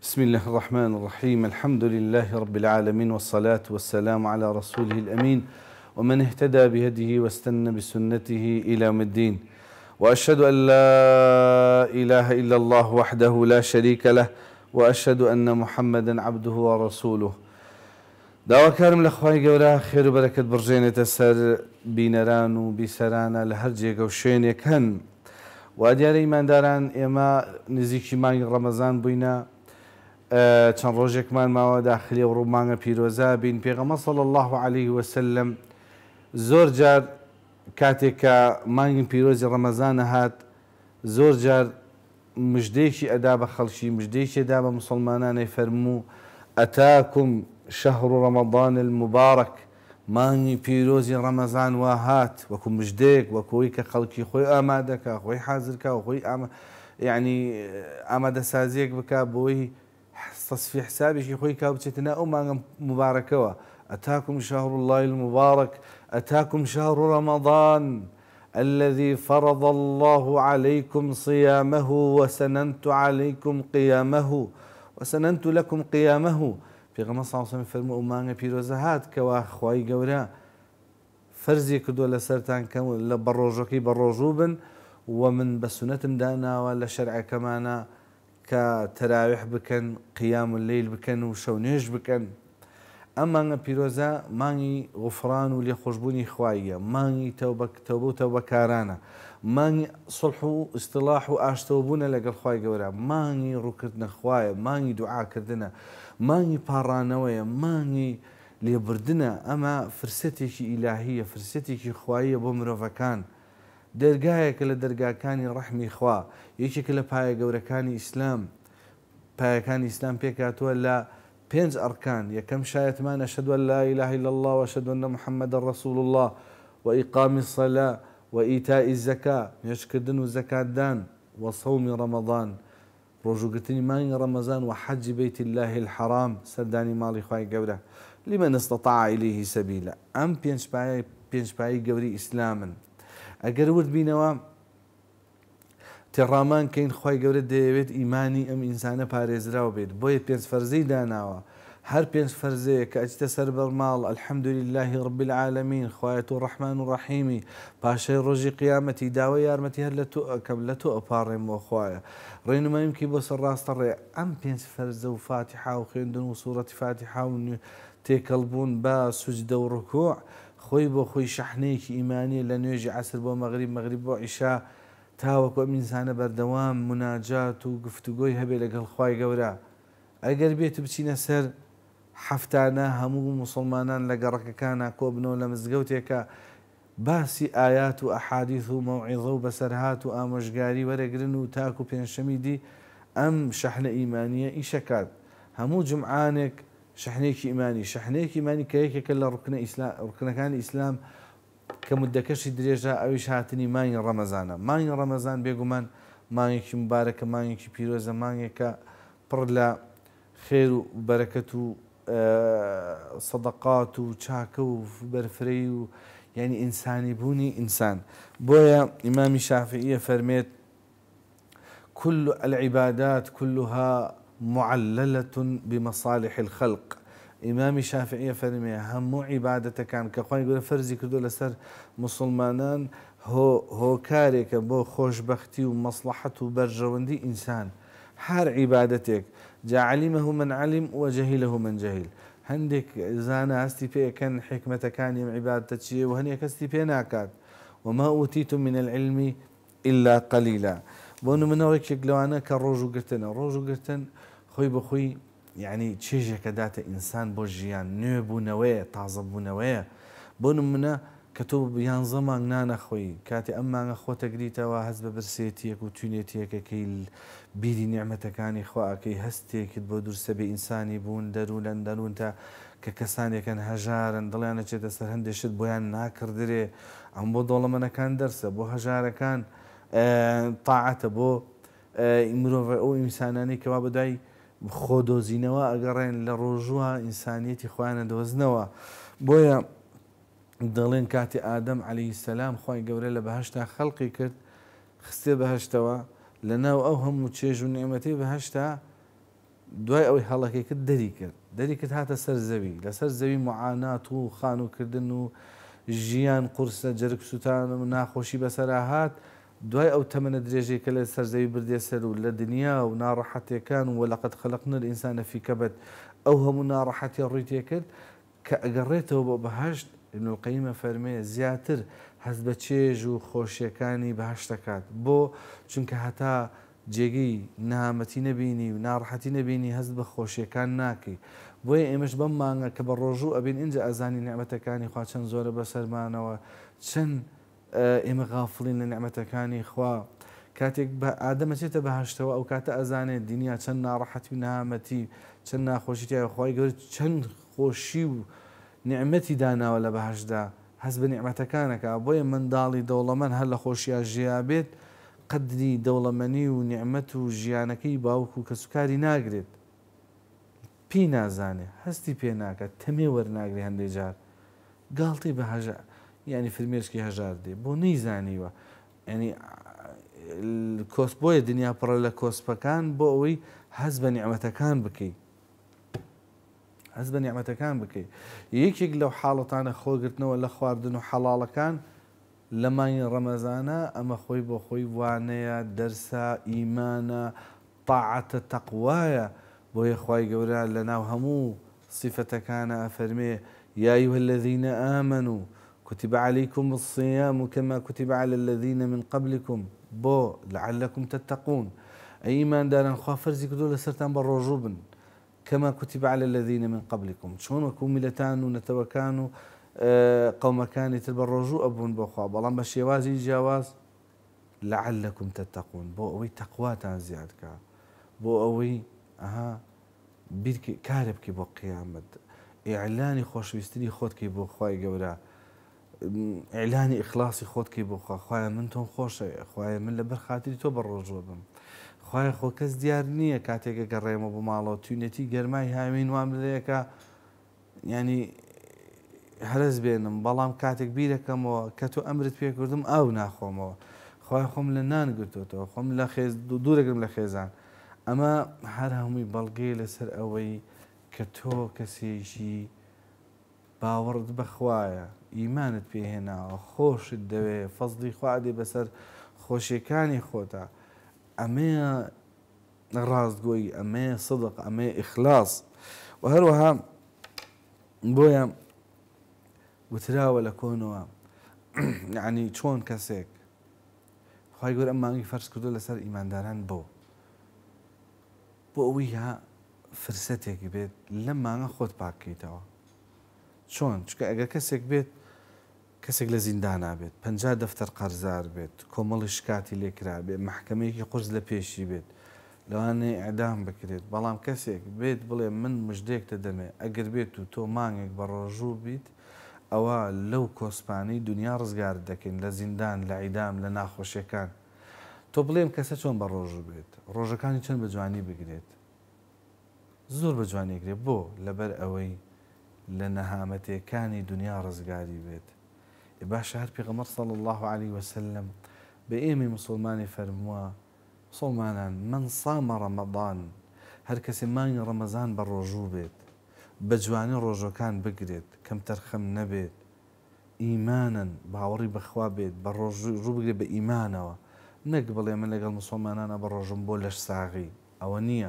بسم الله الرحمن الرحيم. الحمد لله رب العالمين، والصلاة والسلام على رسوله الأمين ومن اهتدى بهديه واستنى بسنته إلى يوم الدين. وأشهد أن لا إله إلا الله وحده لا شريك له، وأشهد أن محمدا عبده ورسوله. داواکارم لە خوای گەورە خێر و بەرەکەت بڕژێنێتە سەر بینەران و بیسەرانە لە هەر جێگە و شوێنێک هەن. وا دیارە ئیمانداران ئێمە نزیکی مانگی ڕەمەزان بووینە، چەند ڕۆژێکمان ماوە داخلی و ڕوومانگە پیرۆزە بین. پێغەمبەر صلی الله عليه وسلم زۆر جار کاتێک کە مانگی پیرۆزی ڕەمەزانە هات زۆر جار مژدەیەکی ئەدا بە خەڵکی، مژدەیەکی ئەدا بە موسڵمانانەی فەرموو ئەتاکم شەهر ڕەمەضان المبارەک، مانگی پیرۆزی ڕەمەزان وا هات وەکو مژدەیەک، وەکوی کە خەڵکی خۆی ئامادەکە، خۆی حازرکە و خۆی یعنی ئامادەسازیەک بکە بۆی تەصفی حسابێکی خۆی کا بچێتە ئەو مانگە مبارەکەوە. ئەتاکم شەهر الله المبارەک، ئەتاکم شەهر رەمەضان الذي فرض الله عليكم صيامه وسننت عليكم قيامه وسننت لكم قيامه. پێغەمبەر صلی الله علیه و سلم فەرموو ئەو مانگە پیرۆزە هات کەوا خوای گەورە فەرزی کردووە لەسەرتان کە بە ڕۆژەکەی بە ڕۆژوو بن، و من بە سونەتم داناوە لە شەرعەکەمانە کە تەراویح بکەن، قیام اللەیل بکەن و شەونێژ بکەن. ئەم مانگە پیرۆزە مانگی غوفران و لێخۆشبوونی خواییە، مانگی تەوبە و تەوبەکارانە، مانگی سڵح و ئیستیلاح و ئاشتەوەبوونە لەگەڵ خوای گەورە، مانگی ڕووکردنە خوایە، مانگی دوعاکردنە، مانگی پاڕانەوەیە، مانگی لێبوردنە. ئەمە فرسەتێکی ئیلاهیە، فرسەتێکی خواییە بۆ مرۆڤەکان، دەرگایەکە لە دەرگاکانی ڕەحمی خوا، یەکێکە لە پایە گەورەکانی ئیسلام. پایەکانی ئیسلام پێکاتووە لە 5 ئەرکان. یەکەم شایەتمان ئەشهەدو ئەن لا إله إلا الله وأشهد أن محمدا رسول الله وإقام الصلاة وإيتاء الزكاة، نوێژکردن و زەکاتدان، وصوم رمضان، ڕۆژوگرتنی مانگی ڕەمەزان، و حەجی بەیت الله الحرام، سەردانی ماڵی خوای گەورە، لمن استطاع إليه سبيلا. ئەم پێنجپایی گەوری ئیسلامن. ئەگەر ورد بینەوە تێڕامان کەین خوای گەورە دەیەوێت ئیمانی ئەم ئینسانە پارێزراوە بێت، بۆیە 5 فەرزەی داناوە. هەر 5 فەرزەیە کە ئەچتە سەر بەرماڵ الحەمدولله رب العالمین، خوایە تۆ ڕەحمان و ڕەحیمی، پاشای ڕۆژی قیامەتی داوای یارمەتی هەر لە تۆ ئەکەم، لە تۆ ئەپاڕێمەوە خوایە، ڕێنماییم کی بۆ سەر ڕاستە ڕێ. ئەم 5 فەرزە و فاتحا و خوێندن و سوورەتی فاتحا و تێکەڵبوون بە سوجدە و ڕکوع خۆی بۆ خۆی شەحنەیەکی ئیمانیە لە نوێژی عەسر بۆ مەغریب، مەغریب بۆ عیشا، تاوەکو ئەم ئینسانە بەردەوام مناجات و گفتوگۆی هەبێ لەگەڵ خوای گەورە. ئەگەر بێت بچینە سەر حەفتانە هەموو موسڵمانان لە گەڕەکەکانە کۆبنەوە لە مزگەوتێکە باسی ئايات و ئەحادیث و مەوعیزە و بەسەرهات و ئامۆژگاری وەرەگرن و تاک و پێنجشەمی دی ئەم شەحنە ئیمانیە ئیشەکات. هەموو جمعانێک شەحنەیەکی ئیمانی، شەحنەیەکی ئیمانی کە یەکێکە لە ڕوکنەکانی ئیسلام کە مدەکەشی درێژە، ئەویش هاتنی مانگی ڕەمەزانە. مانگی ڕەمەزان بێگومان مانگێکی مبارەکە، مانگێکی پیرۆزە، مانگێکە پڕ لە خێر و بەرەکەت و سەدەقات و چاکە و بەرفرەی و یعنی ئینسانی بوونی ئینسان. بۆیە ئیمامی شافعیە فەرمێت كل العبادات كلها معللة بمصالح الخلق. ئیمامی شافعیە فەرمێ هەموو عیبادەتەکان کە خوای گەورە فەرزی کردو لەسەر موسڵمانان هۆکارێکە بۆ خۆشبەختی و مەسلحەت و بەرژەوەندی ئینسان. هەر عیبادەتێک جا عەلیمەه من عەلیم وجەهیلەه من جەهیل. هەندێک زانە هەستی پێەکەن حکمەتەکانی ئەم عیبادەتە چییە و هەندێک هەستی پێ ناکات. وما ئوتیتم من العلم إلا قليلا. بۆ نمونەوەیەکێک لەوانە کە ڕۆژوگرتنە، ڕۆژوگرتن خۆی بەخۆی یعنی چێژێکە داتە ئینسان بۆ ژیان، نوێ بوونەوەیە، تازە بوونەوەیە. بۆ نمونە کە تۆ 11 مانگ نانەخۆی، کاتی ئەم مانگە خۆتەگریتەوە هەست بە برسێتیەک و توێنێتیەکەکەی بیری نیعمەتەکانی خواکەی هەستێکت بۆ دوورسەبێ ئینسانی بوون دەروونەن دەروونتە کە کەسانێکن هەژارن دڵیانە چێتە سەر هەندێشت بۆیان ناکردرێ. ئەم بۆ دەوڵەمەنەکان دەرسە، بۆ هەژارەکان تاعەتە، بۆ مرۆڤ ئەو ئینسانانی کەوا بەدای خۆدۆزینەوە ئەگەڕێن لە ڕۆژووە ئینسانیەتی خۆیانە دۆزنەوە. بۆیە دەڵێن کاتی ئادەم عەلەیهی سەلام خوای گەورە لە بەهەشتا خەڵقی کرد، خستێ بەهەشتەوە، لە ناو ئەو هەموو چێژ و نیعمەتەی بەهەشتا دوای ئەوەی هەڵەکەی کرد دەری کرد هاتە سەر زەوی لەسەر زەوی معانات و خانوکردن و ژیان قورسە جەرگ سووتان و ناخۆشی بەسەرا هات دوای ئەو تەمەنە درێژەی کە لە سەر زەوی بردێ سەر و لە دنیا و ناڕەحەتیەکان و وەلەقەد خەلەقنا الئینسانە فی کەبەد ئەو هەموو ناڕەحەتی ڕووی تێکرد کە ئەگەڕێتەوە بۆ بەهەشت ابن القەیمە فەرمێ زیاتر هەست بە چێژ و خۆشیەکانی بەهەشت دەکات بۆ چونکە هەتا جێگەی نەهامەتی نەبینی و ناڕەحەتی نەبینی هەست بە خۆشیەکان ناکەی بۆیە ئێمەش بەم مانگە کە بە ڕۆژوو ئەبین اینجا ئەزانی نعمەتەکانی خوا چەند زۆرە بەسەرمانەوە چەند ئێمە غافڵین لە نعمەتەکانی خوا کاتێک بە ئادەمە چێتە بەهەشتەوە ئەو کاتە ئەزانێت دنیا چەند ناڕەحەتی و نەهامەتی چەند ناخۆشی تایە خوای گەورە چەند خۆشی و نعمەتی داناوە لە بەهەشتدا هەست بە نعمەتەکانەکە بۆیە منداڵی دەوڵەمەند هەر لە خۆشییا ژیا بێت قدری دەوڵەمەنی و نعمەت و ژیانەکەی باوکو کە سوکاری ناگرێت پێی نازانێ هەستی پێ ناکات تەمێ وەرناگری هەندێک جار گاڵتەی بە هەژار ینی فرمێشکی هەژار دێ بۆ نەیزانیوە ینی کۆسپ بۆیە دنیا پڕە لە کۆسپەکان بۆ ئەوەی هەست بە نعمەتەکان بکەیت هەست بە نعمەتەکان بکەیت یەکێک لەو حاڵەتانە خۆگرتنەوە لە خواردن و حەڵاڵەکان لە مانگی ڕەمەزانە ئەمە خۆی بۆ خۆی وانەیە دەرسە ئیمانە تاعەتە تەقوایە بۆیە خوای گەورە لە ناو هەموو صفەتەکانە ئەفەرمێ یا ئەیها الذین آمنوا كتب عليكم الصيام كما كتب على الذين من قبلكم بۆ لعلكم تتقون ئەیمان دارن خوا فەرزی کردو لەسەرتان بە ڕۆژوو بن كما كتب على الذين من قبلكم چۆن وەکو میلەتان و نەتەوەکان و قەومەکانی تر بە ڕۆژوو ئەبوون بۆخوا بەڵام بە شێوازی جیاواز لعلكم تتقون بۆ ئەوەی تەقواتان زیادکە بۆ ئەوەی کارێ بکەی بۆ قیامەت ئیعلانی خۆشەویستنی خۆتکەی بۆ خوای گەورە ئیعلانی ئیخلاسی خۆتکەی بۆ خوایە من تۆم خۆشە خوایە من لەبەر خاتری تۆ بە ڕۆژوە بم خوایە خۆ کەس دیار نییە کاتێکە گەڕێمە بۆ ماڵەوە توینەتی گەرمای هاوین وام لەیەکە ینی هەرز بێنم بەڵام کاتێک بیرەکەمەوە کە تۆ ئەمرت پێکردم ئاو ناخۆمەوە خوای خۆم لە نان گرتوتەوە خۆم لە دوورەگرم لە خێزان ئەمە هەر هەمووی بەڵگەی لەسەر ئەوەی کە تۆ کەسێکی باوەڕت بەخوایە ئیمانت پێهێناوە خۆشت دەوێ فەزلی خوادێ بەسەر خۆشیەکانی خۆتە ئەمەیە ڕاستگۆیی ئەمەیە سەدق ئەمەیە ئیخلاص و هەروەها بۆیە وتراوە لە کۆنەوە یعنی چۆن کەسێک خوای گەورە ئەم مانگی فەرز کردو لەسەر ئیمانداران بۆ ئەوەی ها فرسەتێکی بێت لەم مانگە خۆت پاک بکەیتەوە چۆن چکە ئەگەر کەسێک بێت کەسێک لە زیندانا بێت 50 دەفتەر قەرزار بێت کۆمەڵی شکاتی لێکرا بێت محکەمەیەکی قورس لە پێشی بێت لەوانەیە ئەعدام بکرێت بەڵام کەسێک بێت بڵێ من مژدەیەک دەدەمێ ئەگەر بێت و تۆ مانگێک بە ڕۆژوو بیت ئەوە لەو کۆسپانەی دنیا ڕزگار دەکەین لە زیندان لە عیدام لە ناخۆشیەکان تۆ بڵێم کەسە چۆن بە ڕۆژوو بێت ڕۆژەکانی چەند بە جوانی بگرێت زۆر بە جوانیگرێت بۆ لەبەر ئەوەی لە نەهامەتەکانی دنیا ڕزگاری بێت باشە هەر پێغەمبەر صلی الله عليه وسلم بە ئێمەی مسلمانی فەرمووە مسلمانان من صام ڕەمەضان هەر کەسێ مانگی ڕەمەزان بە ڕۆژوو بێت بە جوانی ڕۆژەکان بگرێت کەم تەرخەم نەبێت ئیمانن باوەڕی بەخوا بێت بە ڕۆژوو بگرێت بە ئیمانەوە نەک بڵێ من لەگەڵ مسلمانانە بە ڕۆژم بۆ لەش ساغی ئەوە نییە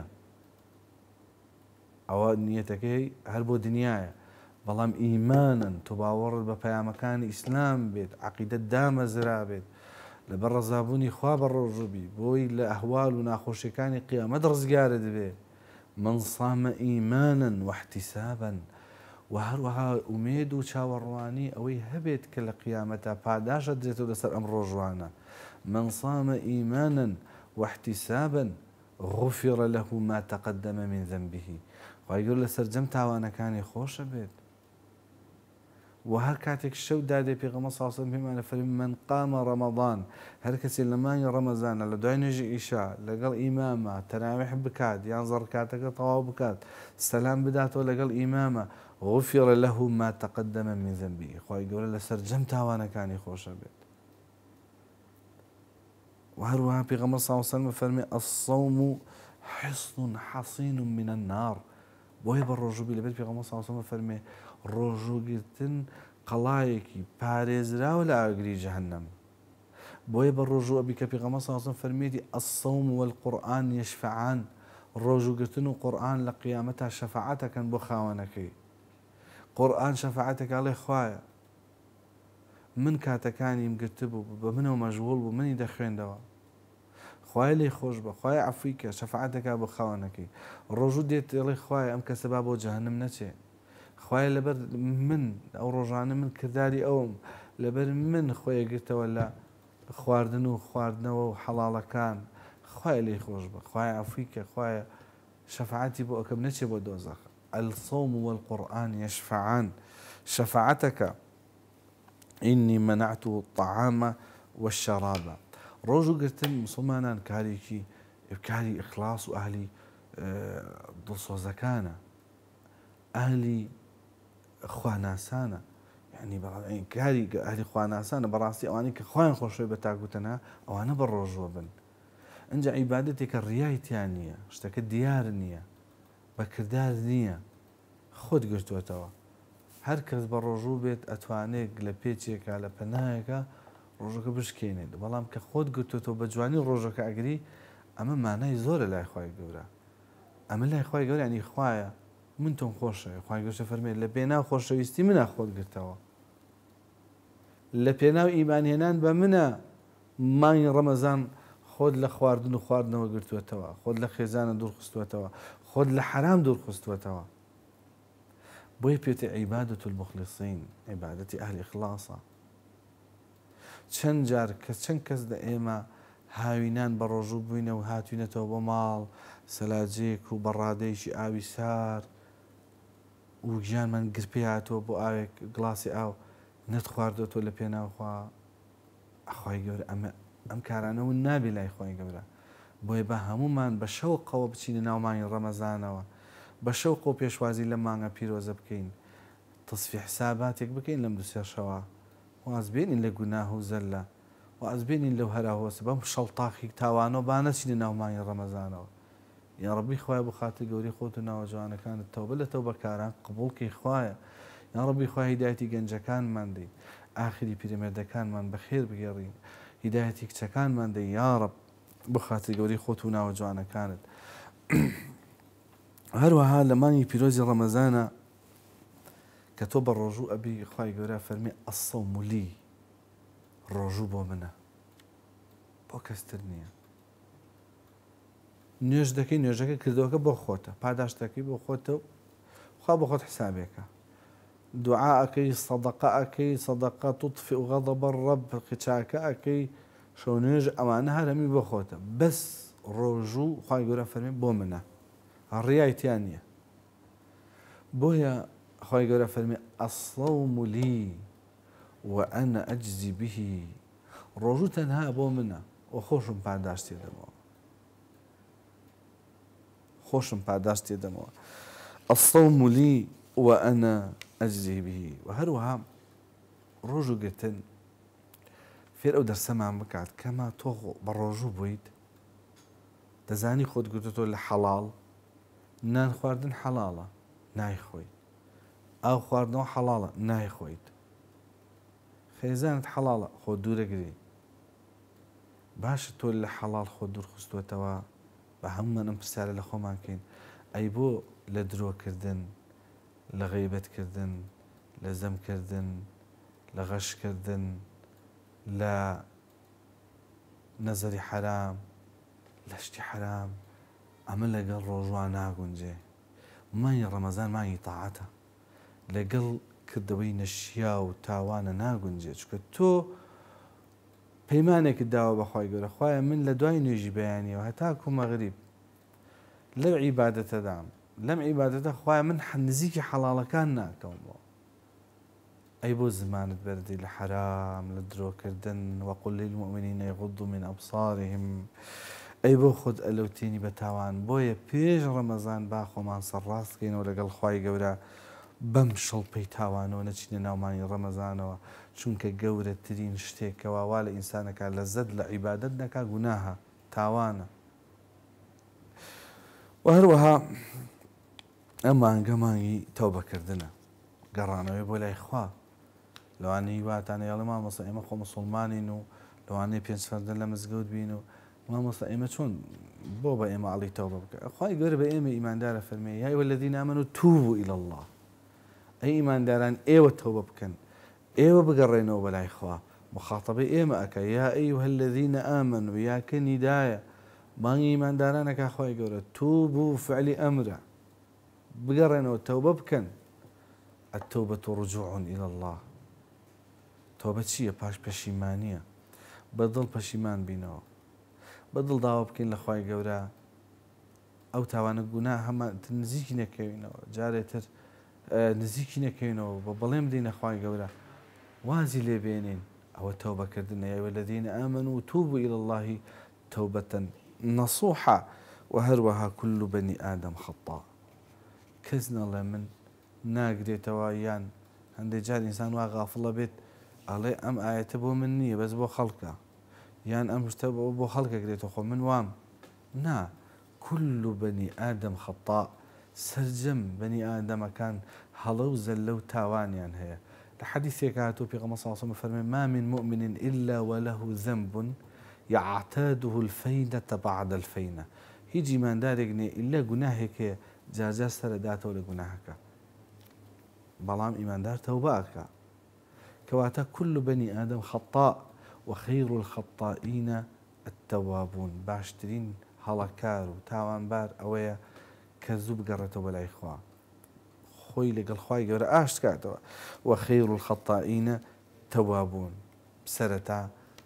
ئەوە نیەتەکەی هەر بۆ دنیاە بەڵام ئیمانن تۆ باوەڕت بە پەیامەکانی ئیسلام بێت عەقیدەت دامەزرا بێت لەبەر ڕەزابوونی خوا بە ڕۆژووبی بۆی لە ئەهوال و ناخۆشیەکانی قیامەت ڕزگارت دەبێت من صام ئیمانا واحتسابا و هەروەها ئومێد و چاوەڕوانی ئەوەی هەبێت کە لە قیامەتە پاداشە درێتەوە لەسەر ئەم ڕۆژوانە من صام ئیمانا واحتسابا غفر له ما تقدم من ذنبه خوای گەورە لەسەر جەم تاوانەکانی خۆشە بێت و هەر کاتێک شەو دادێ پێغەمبەر صلی الله علیه و سلم پێمانە فەرمی من قام ڕەمەضان هەر کەسێ لە مانگی ڕەمەزانە لە دوای نوێژی ئیشا لەگەڵ ئیمامە تەراویح بکات یان زەڕکاتەکە تەواو بکات سەلام بداتەوە لەگەڵ ئیمامە غفر له ما تقدم من ذنبه خوای گەورە لەسەر جەم تاوانەکانی خۆشە بێت و هەروەها پێغەمبەر صلی الله علیه و سلم فەرمی الصوم حصن حصين من النار بۆیە بە ڕۆژوبی لەبێت پێغەمبەر صلی الله علیه و سلم فەرمێ ڕۆژوگرتن قەڵایەکی پارێزراوە لە ئاگری جەهەنەم بۆیە بە ڕۆژوەبی کە پێغەمبەر صلی الله علیه و سلم فەرمێتی الصوم والقورآن يشفعان ڕۆژوگرتن و قورآن لە قیامەتا شەفاعەتەکەن بۆ خاوەنەکەی قورآن شەفاعەتێک ئەڵێ خوایە من کاتەکانیم گرتبوو بە منەوە مەشغوڵ بوو منی دەخوێندەوە خوای لێ خۆش بە خوای عەفوی کە شەفاعەتێکا بۆ خاوەنەکەی ڕۆژوو دێت دەڵێ خوایە ئەم کەسە با بۆ جەهەنەم نەچێ خوایە لەبەر من ئەو ڕۆژانە من کردداری ئەوم لەبەر من خۆیە گرتەوە لە خواردن و خواردنەوە و حەڵاڵەکان خوای لێ خۆش بە خوای عەفوی کە خوایە شەفاعەتی بۆ ئەەکەم نەچێ بۆ دۆزەخ الصوم والقرآن يشفعان شفاعتك إني منعت الطعام والشراب ڕۆژوگرتن مسلمانان کارێکی کاری ئیخلاص و ئاهلی دڵسۆزەکانە ئاهلی خواناسانە یعنی کاری ئاهلی خواناسانە بەڕاستی ئەوانەی کە خۆیان خۆشەوی بە تاکوتەنە ئەوانە بە ڕۆژوە بن ئەنجا عیبادەتێکە ڕیای تیان نییە شتەکە دیار نییە بەکردار نییە خۆت گرتووەتەوە هەر کەس بە ڕۆژوو بێت ئەتوانێت لە پێچێکە لە پەنایەکە ڕۆژەکە بشکێنێت بەڵام کە خۆت گرتوێتەوە بە جوانی ڕۆژەکە ئەگری ئەمە مانای زۆرە لای خوای گەورە ئەمە لای خوای گەورە ینی خوایە من تۆم خۆشە خوای گەورە فەرمێت لە پێناو خۆشەویستی منە خۆت گرتەوە لە پێناو ئیمانهێنان بە منە مانگی ڕەمەزان خۆت لە خواردن و خواردنەوە گرتوێتەوە خۆت لە خێزانە دوورخستوێتەوە خۆت لە حرام دوورخستوێتەوە بۆیە پێێتە عیبادەت المخلصین عیبادەتی ئەهلی ئیخلاصە چەند جار کە چەند کەس لە ئێمە هاوینان بە ڕۆژوو بووینە و هاتوینەتەوە بۆ ماڵ سەلاجێک و بەڕادەیەکی ئاوی سار و گیانمان گرپێ هاتووە بۆ ئاوێک گڵاسی ئاو نەت خواردەوە لە پێناوخوا ئەخوای گەورە ئەم کارانەوە نابێ لای خۆی گەورە بۆیە بە هەمومان بە شەوقەوە بچینە ناومانی ڕەمەزانەوە بە شەوق و پێشوازی لە مانگە پیرۆزە بکەین تەسفی حساباتێک بکەین لەم دوو سێشەوە وازبێنین لە گوناه و زەلە وازبێنین لەو هەراهۆسە بەم شەڵتاخی تاوانەوە با نەچینە ناومانی ڕەمەزانەوە یا ڕەبی خوایە بۆ خاتر گەوری خۆت و ناوەجوانەکانت تەوبە لە تەوبەکاران قبوڵکەی خوایە یا ڕەبی خوای هیدایەتی گەنجەکانمان دەی ئاخری پیرەمێردەکانمان بەخێر بگێڕین هیدایەتی کچەکانمان دەی یا ڕەب بۆ خاتر گەوری خۆت و ناوەجوانەکانت هەروەها لە مانگی پیرۆزی ڕەمەزانە کە تۆ بە ڕۆژوو ئەبی خوای گەورە فەرمی ئەسەوم لی ڕۆژوو بۆ منە بۆ کەستر نییە نوێژ دەکەی نوێژەکە کردەوەکە بۆ خۆتە پاداشتەکەی بۆ خۆتە و خوا بۆ خۆت حسابێکە دوعاءەکەی سەدەقەکەی سەدەقە تطفئ غەضەب الرەب قچاکە ئەکەی شەو نوێژ ئەوانە هەرەمی بۆ خۆتە بەس ڕۆژوو خوای گەورە فەرمی بۆ منە ڕیای تیان نییە بۆیە خوای گەورە فەرمی ئەسڵەوم لی وأنا أجزي به ڕۆژوو تەنها بۆ منە و خۆشم پاداش تێدەمەوە خۆشم پاداش تێدەمەوە الصوم لي وأنا أجزي به و هەروەها ڕۆژوو گرتن فێر ئەو دەرسەمان بکات کەما تۆ بە ڕۆژوو بوویت دەزانی خۆت گرتووە لە حەڵاڵ نان خواردن حەڵاڵە نایخۆیت ئاو خواردنەوە حەڵاڵە نایخۆیت خێزانت حەڵاڵە خۆ دوورەگری باشە تۆ لە حەڵاڵ خۆ دوورخستوێتەوە بە هەمومان ئەم پرسیارە لە خۆمان کەین ئەی بۆ لە درۆکردن لە غەیبەتکردن لە زەمکردن لە غەشکردن لە نەزەری حەرام لە شتی حەرام ئەمە لەگەڵ ڕۆژوان ناگونجێ مانگی ڕەمەزان مانگی تاعەتە لەگەڵ کردەوەی نەشیا و تاوانە ناگونجێ چکە تۆ پەیمانێکت داوە بەخوای گەورە خوایە من لە دوای نوێژی بەیانیەوە هەتاکو مەغریب لەو عیبادەتەدام لەم عیبادەتە خوایە من نزیکی حەڵاڵەکان ناکەمەوە ئەی بۆ زمانت بەردی لە حەرام لە درۆکردن وەقل للمؤمنین یغضوا من ئەبصارهم ئەی بۆ خۆت ئەلەوتێنی بە تاوان بۆیە پێش ڕەمەزان با خۆمان سەرڕاستکەینەوە لەگەڵ خوای گەورە بەم شەڵپەی تاوانەوە نەچینە ناومانی ڕەمەزانەوە چونکە گەورەترین شتێکەوە وا لە ئینسانەکە لەزەت لە عیبادەت نەکا گوناهە تاوانە وهروها ئەمە ئەنگەمانی تەوبەکردنە گەڕانەوەی بۆ لای خوا لەوانەی واتانە یاڵێ مامۆستا ئێمە خۆ موسڵمانین و لەوانەیە پێنج فەردە لە مزگەوت بین و مامۆستا ئێمە چۆن بۆ بە ئێمە ئەڵی تەوبە بکە خوای گەورە بە ئێمە ئیماندارە فەرمێ یا ئەیوهەلەذینە ئامەنوو توبوا إلى الله ئەی ئیمانداران ئێوە تەوبە بکەن ئێوە بگەڕێنەوە بەلای خوا مخاطبەی ئێمە ئەکە یا ئەیوهەلەذینە ئامەنوو یاکە نیدایە بانگی ئیماندارانەکە خوای گەورە توبوا فعلی ئەمرە بگەڕێنەوە تەوبە بکەن التوبة رجوع إلى الله تۆبە چییە پاش پەشیمانیە بەدڵ پەشیمان بینەوە بەدڵ داوا بکەین لە خوای گەورە ئەو تاوانە گونا هەمان نزیکی نەکەوینەوە جارێتر نزیکی نەکەوینەوە بە بەڵێم بدەینە خوای گەورە وازی لێبێنین ئەوە تەوبەکردنە یا ئەیوهەلەذینە ئامەنوو توبوا إلى الله توبة نصوحا وهروها كل بني آدم خطاء کەس نەڵێ من ناگرێتەوە یان هەندێک جار ئینسان وا غافڵە بێت ئەڵێ ئەم ئاەتە بۆ من نییە بەس بۆ خەڵکە یان ئەم شتە بۆ خەڵکەگرێتەوە خۆ من وام نا كل بني آدم خطاء سرجەم بني ئادەمەکان هەڵە و زەلە و تاوانیان هەیە لە حەدیثێک هاتووە پێغەمبەر صلی الله عليه وسلم فەرمێ ما من مؤمن إلا وله ذنب يعتاده الفينة بعد الفينة هیچ ئیماندارێک نییە ئیلا گوناهێک هەیە جارجار سەرەداتەوە لە گوناهەکە بەڵام ئیماندار تەوبە ئەکا کەواتە كل بني آدم خطاء وخير الخطائين التوابون باشترین هەڵەکار و تاوانبار ئەوەیە کە زوو بگەڕێتەوە بەلای خوا خۆی لەگەڵ خوای گەورە ئاشت کاتەوە وخير الخطائين توابون سەرەتا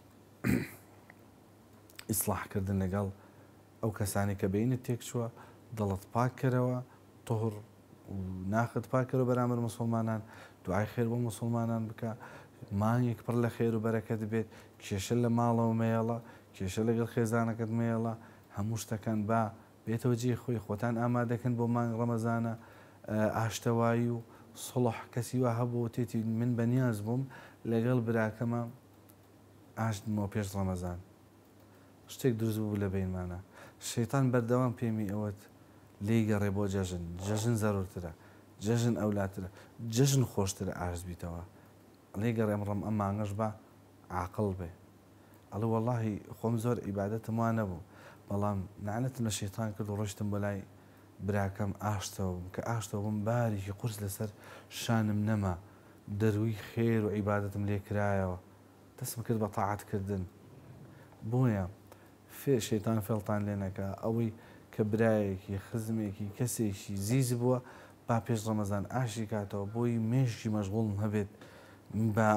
ئیسلاحکردن لەگەڵ ئەو کەسانی کە بینت تێک چووە دڵت پاک کەرەوە تۆهر ناخت پاکەوە بەرامبەر مسلمانان دوعای خێر بۆ مسلمانان بکە مانگێک پڕ لە خێر و بەرەکەت بێت کێشە لە ماڵەوە مێڵە کێشە لەگەڵ خێزانەکەت مێڵە هەموو شتەکان با بێتەوە جێ خۆی خۆتان ئامادەکەن بۆ مانگ ڕەمەزانە ئاشتەوایی و سڵح کەسی وا هەبوو تێتی من بەنیاز بووم لەگەڵ براکەمە ئاشتمەوە پێش ڕەمەزان شتێک دروست بوو لە بینمانە شەیتان بەردەوام پێمی ئەوەت لێی گەڕێ بۆ جەژن جەژن زەرورترە جەژن ئەولاترە جەژن خۆشترە ئاشت بیتەوە لێی گەڕێم ڕەم ئەم مانگەش بە عاقڵ بێ ئەڵێ وەڵڵاهی خۆم زۆر ئیبادەتم وا نەبوو بەڵام نعلەتم لە شەیتان کرد و ڕۆشتم بەلای براکەم ئاشتەوە کە ئاشتەوە بم بارێکی قورس لەسەر شانم نەما دەروی خێر و عیبادەتم لێ کرایەوە دەستم کرد بە تاعاتکردن بۆیە شەیتان فێڵتان لێ نەکە ئەوەی کە برایەکی خزمێکی کەسێکی زیز بووە با پێش ڕەمەزان ئاشی کاتەوە بۆی مێژی مەشغوڵم هەبێت بە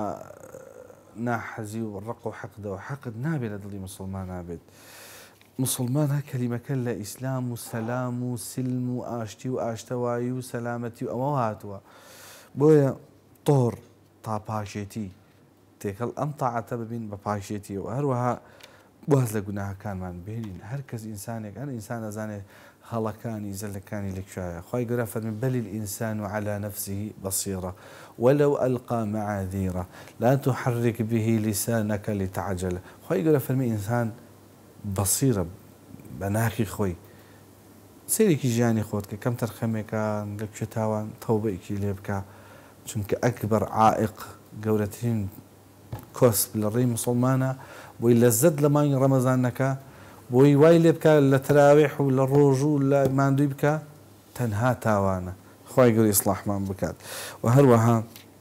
ناحەزی و ڕق و حەقدەوە حەقت نابێت لە دڵی مسلمان نابێت مسلمانە کەلیمەکە لە ئیسلام و سەلام و سلم و ئاشتی و ئاشتەوایی و سەلامەتی و ئەوە هاتووە بۆیە تۆڕ تا پاشێتی تێکەڵ ئەم تاعاتە ببین بە پاشێتیەوە هەروەها باز لە گوناهەکانمان بێنین هەر کەس ئینسانێک هەر ئینسان ئەزانێت هەڵەکانی زەلەکانی لەکوایە خی گەورە فەرمی بەل الإنسان على نفسه بصيرة ولو ألقى معاذيره لا تحرك به لسانك لتعجل خی گەورە فەرمی ئینسان بەسیرە بە ناخی خۆی سێرێکی ژیانی خۆت کە کەم تەرخەمێکان لەکوێ تاوان تەوبەیەکی لێ بکە چونکە ئەکبەر عائق گەورەترین کۆسب لە ڕێی مسلمانە بۆی لەزەت لە مانگی ڕەمەزان نەکە بۆی وای لێ بکە لە تەراویح و لە ڕۆژ و لە ماندووی بکە تەنها تاوانە خی گەوری ئیسلاحمان بکات و هەروەها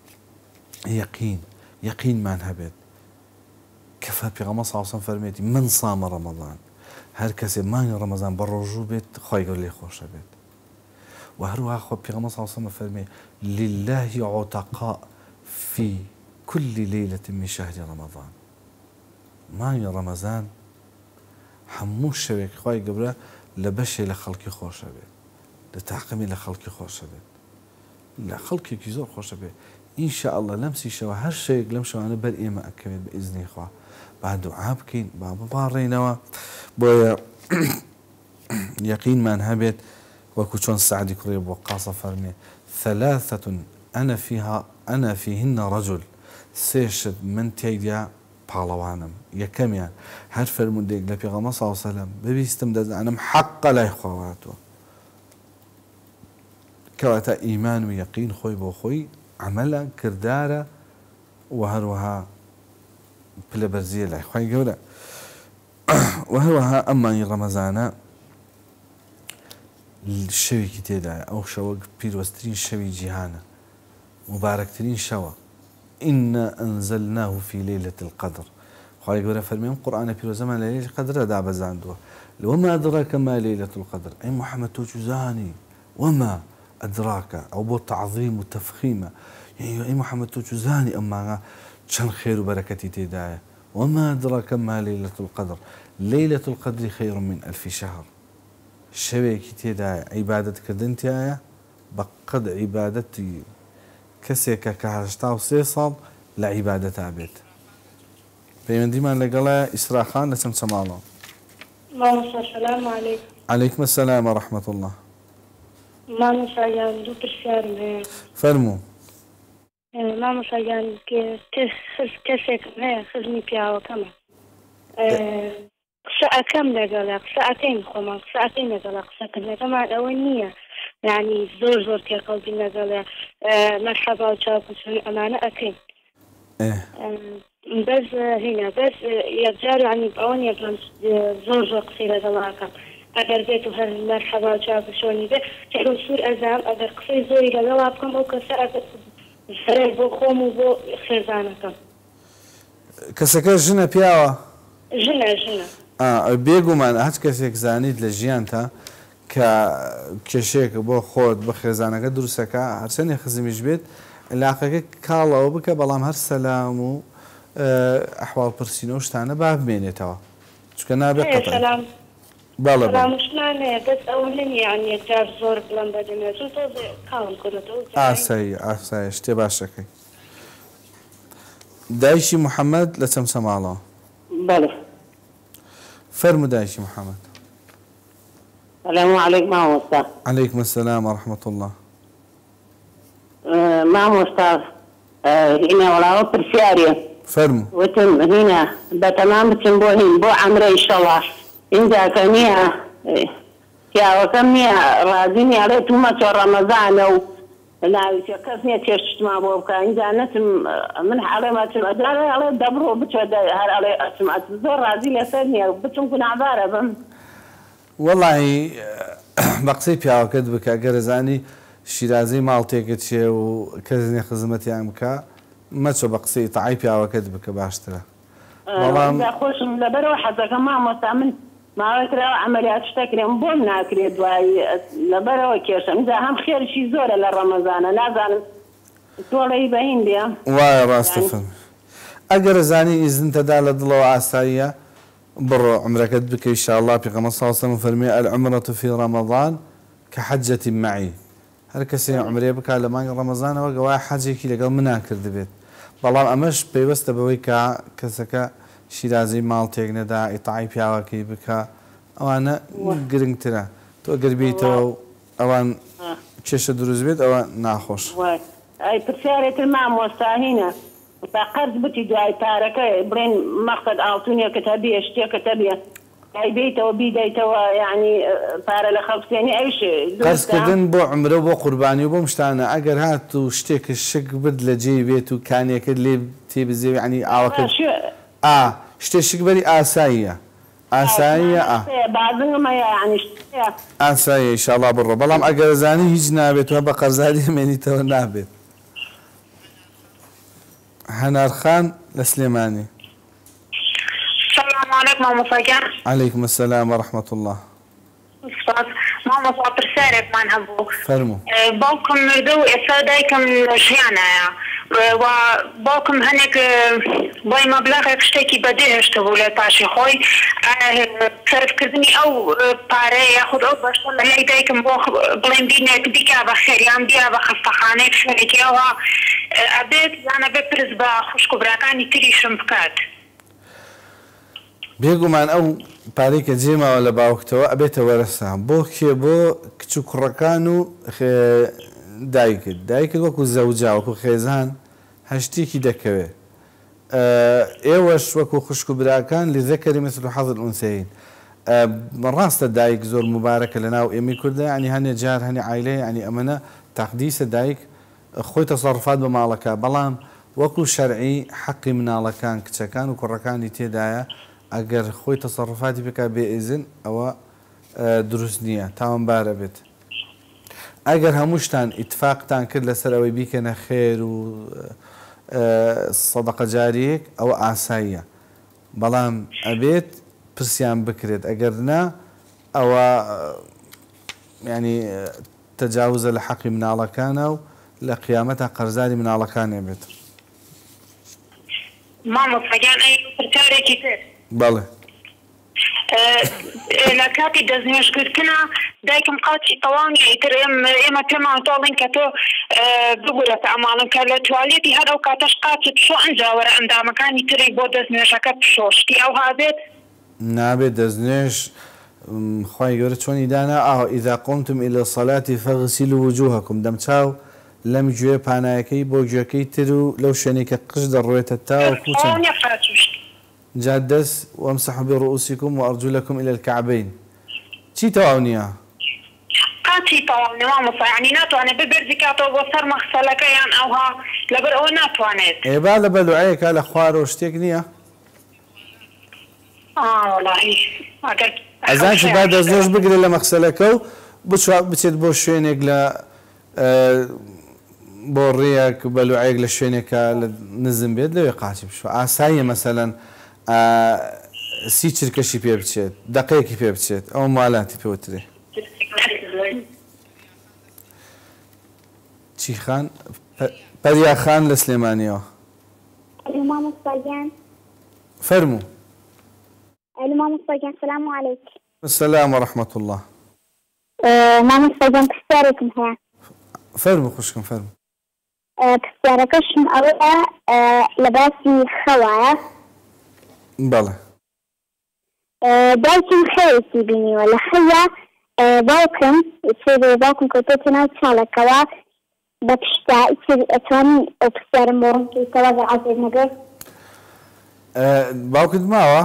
یەقینمان هەبێت کەفە پێغەمبەر صلی الله علیه و سلم فەرمێتی من صام رمضان هەر کەسێ مانگی ڕەمەزان بە ڕۆژوو بێت خی گەور لێ خۆشە بێت و هەروەها خۆ پێغەمبەر صلی الله علیه و سلم فەرمێ لله عتقاء في كل ليلة من شهر رمضان مانگی ڕەمەزان هەموو شەوێک خی گەورە لە بەشێ لە خەڵکی خۆشە بێت لە تاقمی لە خەڵکی خۆشە بێت لە خەڵکێکی زۆر خۆشە بێت ئینشاءالله لەم سیشەوە هەر شەیەک لەم شەوانە بەر ئێمە ئەکەوێت بە ئیزنی خوا با دوعا بکەین با بپاڕێنەوە بۆیە یەقینمان هەبێت وەکو چۆن سعدی کوڕی بۆ قاسە فەرمێ ثلاثة أنا فيهن رجل سێشت من تێیدا پاڵەوانم یەکەمیان هەر فەرموودێک لە پێغەمبەر صلی الله علیه و سلم ببیستم دەزانم حەقە لای خوا هاتووە کەواتە ئیمان و یەقین خۆی بۆ خۆی عملە کردارە و هەروەها پلە بەرزیە لای خۆی گەورە و هەروەها ئەمانی ڕەمەزانە شەوێکی تێدایە ئەو شەوە پیرۆزترین شەوی جیهانە مبارەکترین شەوە ئینە ئەنزەلناه فی لەیلة القەدر خۆی گەورە فەرمێن قورئانە پیرۆزەمان لە لەیلەتی قەدرە دابەزاندووە وما أدراك ما ليلة القدر أي محمد توجزاني وما أدراك أو بو تعظيم وتفخيمة يعني أي محمد توجزاني أما شن خير وبركتي تداية وما أدراك ما ليلة القدر ليلة القدر خير من 1000 شهر شويكي تداية عبادة كدنتي بقد عبادتي كسيكا كهرشتا وسيصل لعبادة عبيد فيمن ديما لقلا إسراء خان لسم سمالون السلام عليكم. عليكم السلام ورحمة الله. ماما شايان دو برسال فرمو. ماما شايان كسك ما خزني بيا وكما. ساعة كاملة قالك ساعتين خما ساعتين قالك ساعتين كما الأولية يعني زور كي قلبي قال مرحبا وشافوا أمانة أكيد. بس هنا بس يرجعوا يعني بأون يبلن زور قصيرة دلاكا أجر بيتو هالمرحبا وشافوا شوني ده تعلو سور أزام أجر قصير زوري دلابكم أو كساعة زري بو خوم وبو خيزانكم كسكر جنة بياوة جنة بيقومان هات كسيك زانيد لجيانتا كشيك بو خود بخيزانك دروسكا هرساني خزميش بيت العلاقة كالا وبكا بلام هر سلام و أحوال برسينو شتانا باب مينيتوا شكا نابي قطعي سلام بالا سلام شنانه بس أولين يعني جار زور بلان بدنا شو توزي كالم كرتو آساي اشتي باشكي دايشي محمد لتمسم الله بله فرمو دايشي محمد السلام عليكم معه أستاذ عليكم السلام ورحمة الله معه أستاذ هنا ولا برسياريا فرمو وتم هنا بتمام تنبوهين بو عمري إن شاء الله إنت كمية يا وكمية راضيني عليه توما رمضان أو لا يكفني تشت ما بوكا إنت نتم من حالة ما تم أدرى على دبرو بتشد هر على اسم أتزور راضي لسني بتم كنا عبارة بم والله بقصي بيا كذبك أجرزاني شيرازي مالتيك شيء وكذني خدمتي عمك ما تشو بقصي تعي بيا كذبك باشترى والله خوش لبرو حتى كمان مستعمل ما أكره عمليات تكري مبومنا أكري دواي لبرو كيش إذا هم خير شيء زور لرمضان لازم تولي باين بيا واي راست فهم أجرزاني إذا أنت دال ضلوا عساية برو عمرك بك إن شاء الله في 15 فرمي العمرة في رمضان كحجة معي هر كسي عمري بك لما رمضان وقوا حاجة كي لقال مناكر دبيت بلام أمش بيوست بويكا كسكا شيرازي مالتيك ندا إطعي بياوكي بك أوانا قرنق ترى تو قربيتو أوان تشيش دروز بيت أوان ناخوش أي برسالة المام وستاهينا فقرض بتي دواي تاركة برين مقصد أعطوني كتابية اشتيا كتابية أي بيته وبيديته يعني فار لخلص يعني أي شيء قرض كدن بو عمره بو قرباني بو مشتانا أجر هاتو اشتيك الشك بدل جي بيتو كان يكد لي تيبزي يعني عاوكد اشتي شك بدي آساية بعضهم يعني آساية إن شاء الله برا بلام أجر زاني هيج نابت وهبا قرزادي مني تو نابت حنار خان لسليماني السلام عليكم ماما فاجان عليكم السلام ورحمة الله أستاذ ماما صابر سارك ما نهبو فرمو باكم مردو إسادايكم شيانا وباكم هناك باي مبلغ اشتكي بديه اشتغل تاشي خوي صرف كردني او باري ياخذ او باشتغل هي دايكم بلين بينا بيكا بخير يام بيا بخفخانه شركه و ابيت انا ببرز بخوش كبراكاني تريشم بكات بيقومان او باريك جيما ولا باوكتوا ابيت ورثها بوكي بو كتشو كركانو دایکت وەکو زەوجا وەکو خێزان هەشتێکی دەکەوێ ئێوەش وەکو خوشک و براکان لذەکەری مثل حەظ الأنثەیین ڕاستە دایک زۆر مبارەکە لە ناو ئێمەی کوردە ینی هەنێ جار هەنێ عایلەیە ینی ئەمەنە تەقدیسە دایک خۆی تەسەڕوفات بە ماڵەکە، بەڵام وەکو شەرعی حەقی مناڵەکان کچەکان و کوڕەکانی تێدایە ئەگەر خۆی تەسەڕوفاتی بکە بێ ئیزن ئەوە دروست نییە، تاوانبارە بێت. ئەگەر هەموو شتان ئیتفاقتان کرد لەسەر ئەوەی بیکەنە خێر و سەدەقە جاریەک ئەوە ئاساییە، بەڵام ئەبێت پرسیان بکرێت، ئەگەر نا ئەوە ینی تەجاوزە لە حەقی مناڵەکانە و لە قیامەتە قەرزاری مناڵەکانێ بێت. مامۆستاگیان ئەی پرسیارێکی تر. بەڵێ. لە کاتی دەستنوێژکردنە دایکم قاچی تەواوی ئیتر ئێمە پێمان تۆڵین کە تۆ بگورێتە ئەماڵن کە لە توالێتی هەر ئەو کاتەش قاچت پشۆ ئەنجاوەرە ئەندامەکانی تری بۆ دەستنوێژەکە پشۆشتی ئەو هابێت نابێت. دەستنوێژ خی گەورە چۆنی دانا ئیذا قمتم إلى الصلاة فاغسلوا وجوهكم دەمچاو لەم گوێ پانایەکەی بۆ گوێەکەی تر و لەو شوێنێک کە قش دەڕوێتە تاوە جا دەست وامسحوا برؤوسكم وأرجلكم إلى الكعبين. چی تەواو نییە؟ قاچی تەواو نییە مامۆستا، یعنی ناتوانێت ببرزی کاتەوە بۆ سەر مەغسەلەکە یان ئەوها لەبەر ئەوە ناتوانێت. ئێبا لە بەلوعەیەکە لە خوارەوە شتێک نییە؟ وەڵاهی ئەگەر ئەزانشی با دەستنوێژ بگرێت لە مەغسەلەکە و بچێت بۆ شوێنێک لە بۆ ڕێیەک بەلوعەیەک لە شوێنێکە لە نزم بێت لەوێ قاچی بشوە. ئاساییە مەسەلەن سی چرکەشی پێ بچێت، دقەیەکی پێ بچێت، ئەوە مالاتی پێوترێ. چی خان؟ پەریا خان لە سلێمانیەوە. مامۆستاگیان فەرموو. مامۆستاگیان سەلام عەلەیکم. السلام ورحمة الله. مامۆستاگیان پرسیارێکم هەیە. فەرموو خوشکم فەرموو. پرسیارەکەشم ئەوەیە لە باسی خەوایە. بەڵێ. دایکم خەوێکی بینیوە لە خەوە باوکم باوکم کەوتۆتە ناو چاڵێکەوە بە پشتا ئەتوانی ئەو پرسیارم بۆ ڕوونکەیتەوە بە عەزیز نەبێت. باوکت ماوە؟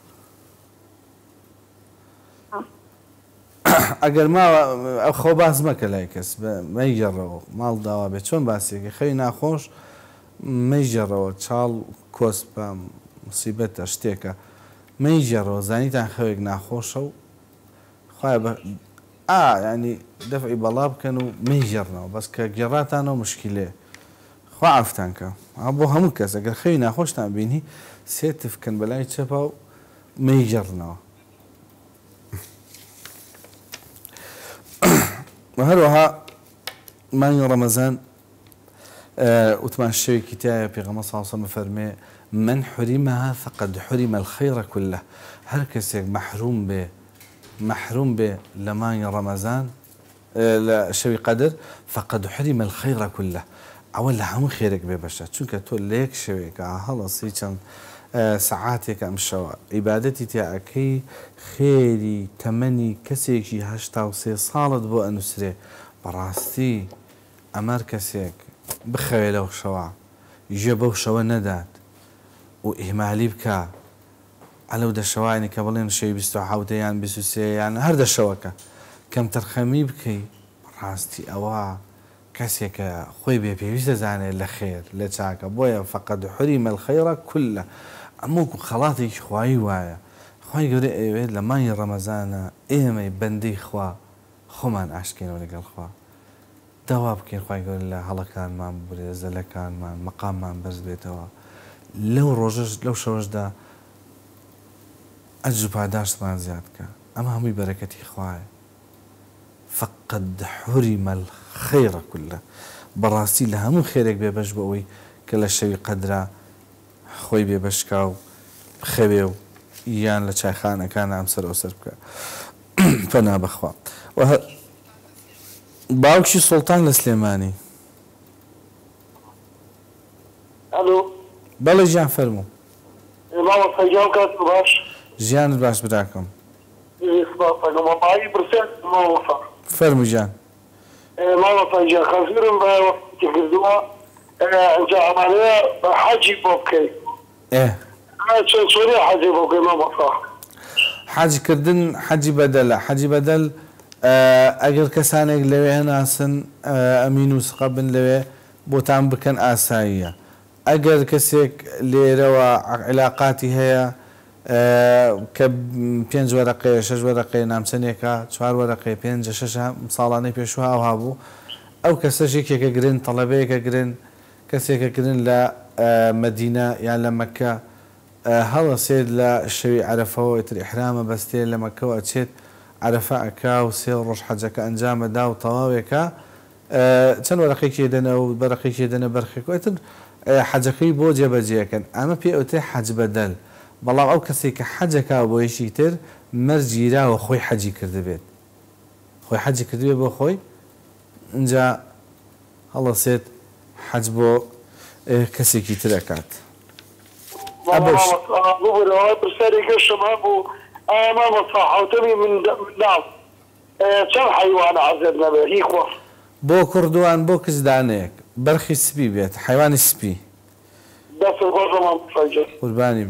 ئەگەر ماوە ئەو خۆ باس مەکە لای کەس مەیگەڕەوە ماڵ داوا بێت چۆن باسێکی خەوی ناخۆش مەیگەڕەوە چاڵ کۆس بە موسیبەتە شتێکە مەیگەڕەوە زانیتان خەوێک ناخۆشە و خۆی بە ینی دەفعی بەڵا بکەن و مەیگەڕنەوە بەس کە گێڕاتانەوە مشکلێ خوا عەفتان کە بۆ هەموو کەس ئەگەر خەوی ناخۆشتان بینی سێت بکەن بەلای چەپە و مەیگەڕنەوە. وهروها مانگی ڕەمەزان وتمان شەوێکی تایە پێغەمبەر صلی الله علیه و سلم فەرمێ من حرمها فقد حرم الخير كله. هەر کەسێک محروم بێ لە مانگی ڕەمەزان لە شەوی قەدر فقد حرم الخير كله ئەوە لە هەموو خێرێک بێ بەشە، چونکە تۆ لە یەک شەوێکە هەڵەسی چەند سەعاتێک ئەم شەوە عیبادەتی تیاکەی خێری تەمەنی کەسێکی 83 ساڵت بۆ ئەنووسرێ. بەڕاستی ئەمەر کەسێک بخەوێ لەو شەوە ژێ بەو شەوە نەدات و ئیهمالی بکە ئەلەو دەشەوانی کە بڵێن شەوی 27 یان 23 یان هەر دەشەوەکە کەم تەرخەمی بکەی ڕاستی ئەوە کەسێکە خۆی بێ پێویستە زانێت لە خێر لە چاکە بۆیە فقد حرم الخير كله. ئەموو خەڵاتێکی خوایی وایە خی گەورە ئەوێت لە مانگی ڕەمەزانە ئێمەی بەندەی خوا خۆمان ئاشکێنەوە لەگەڵ خوا داوا بکەین خی گەورە لە هەڵەکانمان بێ زەلەکانمان مەقاممان بەرز بێتەوە لەو ڕۆژەش لەو شەوەشدا ئەجر و پاداشتمان زیاد بکە. ئەمە هەمووی بەرەکەتی خوایە. فقد حرم الخير كله. بەڕاستی لە هەموو خێرێک بێ بەش بە ئەوەی کە لە شەوی قەدرا خۆی بێ بەشکا و بخەوێ و یان لە چایخانەکان ئەم سەر ئەو سەر بکە فەنا بەخوا. باوکی سوڵتان لە سلێمانی. ئەلۆ بەڵێ ژیان فەرموو. مامۆستاگیان کات باش. ژیانت باش براکەم. مامۆستای پرسیار مامۆستا. فەرموو ژیان. مامۆستاگیان خەزیرم بە وەختی کردووە ئەنجا ئەمانەیە حەجی بۆ بکەیت. چۆنی حەجی بۆ بکەی مامۆستا؟ حەجکردن حەجی بەدەلە. حەجی بەدەل ئەگەر کەسانێک لەوێ هەناسن ئەمین و سقە بن لەوێ بۆتان بکەن ئاساییە. ئەگەر کەسێک لێرەوە علاقاتی هەیە کە 5 وەرەقەیە 6 وەرەقەیە نامچەنێکە 4 وەرەقەیە 5 6 ساڵانەی پێشوە ئەوها بوو ئەو کەسەش یەکێکە گرن تەڵەبەیەکە گرن کەسێکە گرن لە مەدینە یان لە مەککە هەڵەسێت لە شەوی عەرەفەوە ئیتر ئیحرامە بەستێ لە مەککەوە ئەچێت عەرەفە ئەکا و 3 ڕۆژ حەجەکە ئەنجامەدا و تەواوێکە چەند وەرەقێکی دەنە و بەرەقێکی دەنە بەرخێک ئیتر حەجەکەی بۆ جێبەجێکەن ئەمە پێ ئەوتێ حەج بەدەل بەڵام ئەو کەسێک کە حەجەکە بۆ یەشی تر مەرجگیراوە خۆی حەجی کردبێت خۆی حەجی کردبێت بۆ خۆی اینجا هەڵەسێت حەج بۆ کەسێکی تر ئەکات. پرسیارێکی گەشتم هەبوو ماما حوتەمی من ناو چەند حیوانە حەزت نەبێت هیچ وەخت بۆ کوردوان بۆ کچدانەیەک بەرخی سپی بێت حیوانی سپی دەست خۆشەمان فەرجە قوربانی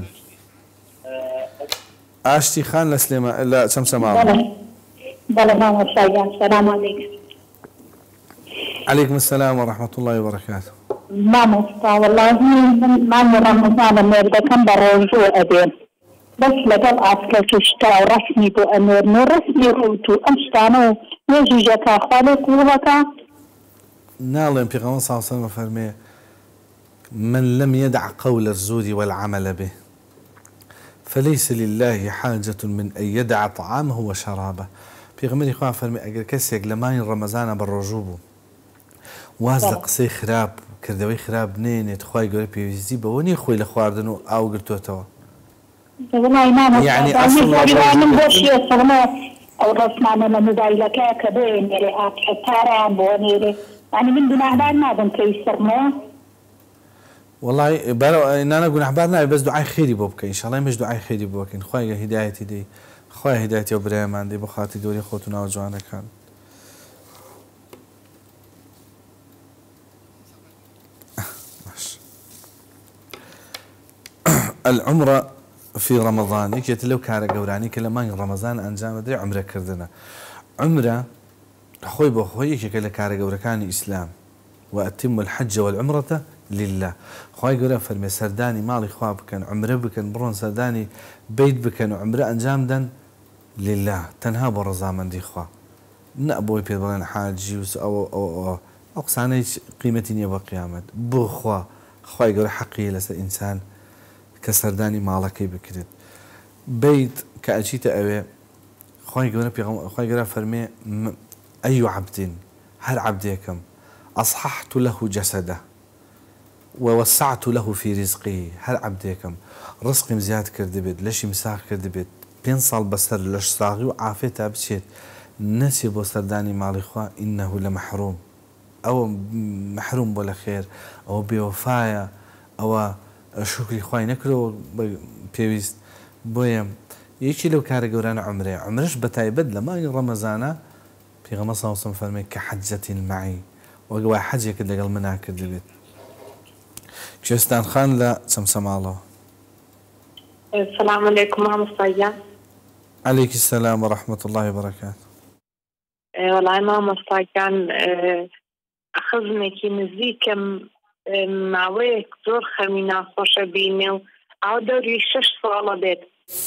ئاشتی خان لە سلێمە لە چەمچەماوە. بەڵێ مامۆستاگیان سەلام عەلەیکم. عەلەیکم السەلام وەڕەحمەتوڵڵاهی وبەرەکاتوه. مامۆستا وەڵڵاهی من مانگی ڕەمەزانە مێردەکەم بە ڕۆژوو ئەدێن بەس لەگەڵ ئاسکەکی شتا و ڕەسمی بۆ ئەنێرن و ڕەسمی ڕوت و ئەم شتانە و نوێژیژەکە خوالێک وڵەکە ناڵێن پێغەمبەر صلی الله علیه وسلم فەرمێ من لم يدع قول الزور والعمل به فليس لله حاجة من أن يدع طعامه وشرابه. پێغەمبەری خوا فەرمێ ئەگەر کەسێک لە مانگی ڕەمەزانە بە ڕۆژوو بوو واز لە قسەی خراپ کردەوەی خراپ نێنێت خوای گەورە پێویستی بەوە نیە خۆی لە خواردن و ئاو گرتوێتەوە. يعني من بۆشیە سەڵمە ئەو ڕسمانە لە مۆبایلەکە کە بێنێرێ ئاپحتاران بۆ نێرێ يعني من گوناهبار نابم کەی سەرمەوە والله نانە گوناهبار نابێ بەس دوعای خێری بۆ بکەین ئینشاڵڵا ئێمەش دوعای خێری بۆ بکەین خوای هیدایەتی دەی خوای هیدایەتی و برایەمان دەی بۆ خاتی دەوری خۆت و ناو جوانەکان. العمرة في رمضان يكيت لو كارا قوراني كلا ما رمضان أنجام دري عمرة كردنا عمرة خوي بخوي يكي كلا كارا قوركاني إسلام وأتم الحج والعمرة لله خوي قورا فرمي سرداني مالي خواه بكن عمرة بكن برون سرداني بيت بكن وعمرة أنجام دن لله تنها برزا من دي خواه نأبوي بيضلين حاجي أو قصاني قيمتي نيبا قيامت بو خواه خوي قورا حقي لسا إنسان كسرداني مالكي بكرت بيت كأجيت أوي خوي قرا فرمي أي عبد هل عبدكم أصححت له جسده ووسعت له في رزقه هل عبدكم رزقي مزياد كردبت ليش مساخ كردبت بينصل بسر لش صاغي وعافيتها بشيت نسي بو سرداني مالي خوا إنه لمحروم أو محروم بولا خير أو بوفايا أو شکری خوای نەکرۆ پێویست بۆیە یەکی لەو کارە گەورانە عمرەیە عمرەش بە تایبەت لە مانگی ڕەمەزانە پێغەمبەر صلی الله علیه وسلم فەرمێ کە حەجەتی معی وەک وای حەجێکت لەگەڵ منا کردبێت. کوێستان خان لە چەمچەماڵەوە. السلام علیکم مامۆستاگیان. عەلەیکی السەلام وەڕەحمەت الله وبەرەکاتوه. وەڵای مامۆستاگیان خزمێکی نزیکم ماوەیەک زۆر خەمی ناخۆشە بینێ و ئەو دەوری 6 ساڵە بێت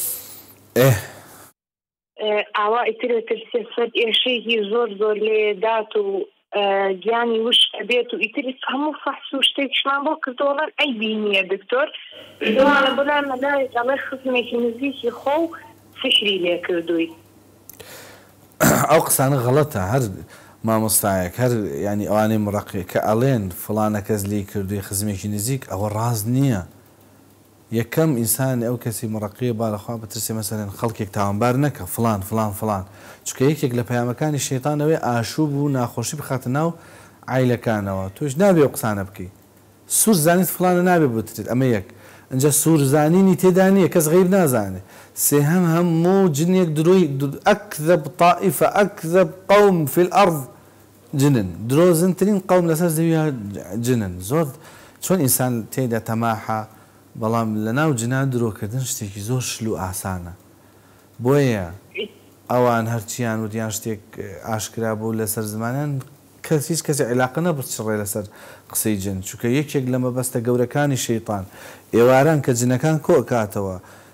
ئاوا ئیترێتر سێسەد ئێشەیەکی زۆر زۆر لێدات و گیانی وشکە بێت و ئیتری هەموو فەحس و شتێکشمان بۆ کردۆڵەن ئەی بینیە دکتۆر دوانە بڵێ مەلای دەڵێ خزمێکی نزیکی خۆ و فکری لێ کردووی. ئەو قسانە غەڵەتە هەر مامۆستایەک هەر ینی ئەوانەی مڕەقی کە ئەڵێن فڵانە کەس لی کردووی خزمێکی نزیک ئەوە ڕاز نییە. یەکەم ئینسان ئەو کەسی مڕەقیە باڵەخوا بترسێ مەسەلەن خەڵکێک تاوانبار نەکە فڵان فڵان فڵان چونکە یەکێک لە پەیامەکانی شەیتانەوەی ئاشوب و ناخۆشی بخاتە ناو عایلەکانەوە تۆش نابێ ئەو قسانە بکەی سوور زانیت فڵانە نابێ بترێت ئەمە یەک ئەنجا سوورزانینی تێدا نییە کەس غەیب نازانێ سێهەم هەموو جنێک دروی ئەکذب طائفە ئەکذب قەوم في الأرض جنن درۆزنترین قەوم لەسەر زەویە جنن زۆر چۆن ئینسان تێدا تەماحە بەڵام لە ناو جنا درۆکردن شتێکی زۆر شل و ئاسانە بۆیە ئەوان هەرچیان وتیان شتێک ئاشکرا بوو لەسەر زمانیان هیچ کەسی عیلاقە نەبچڕێ لەسەر قسەی جن چونکە یەکێک لە مەبەستە گەورەکانی شەیطان ئێواران کە جنەکان کۆ کاتەوە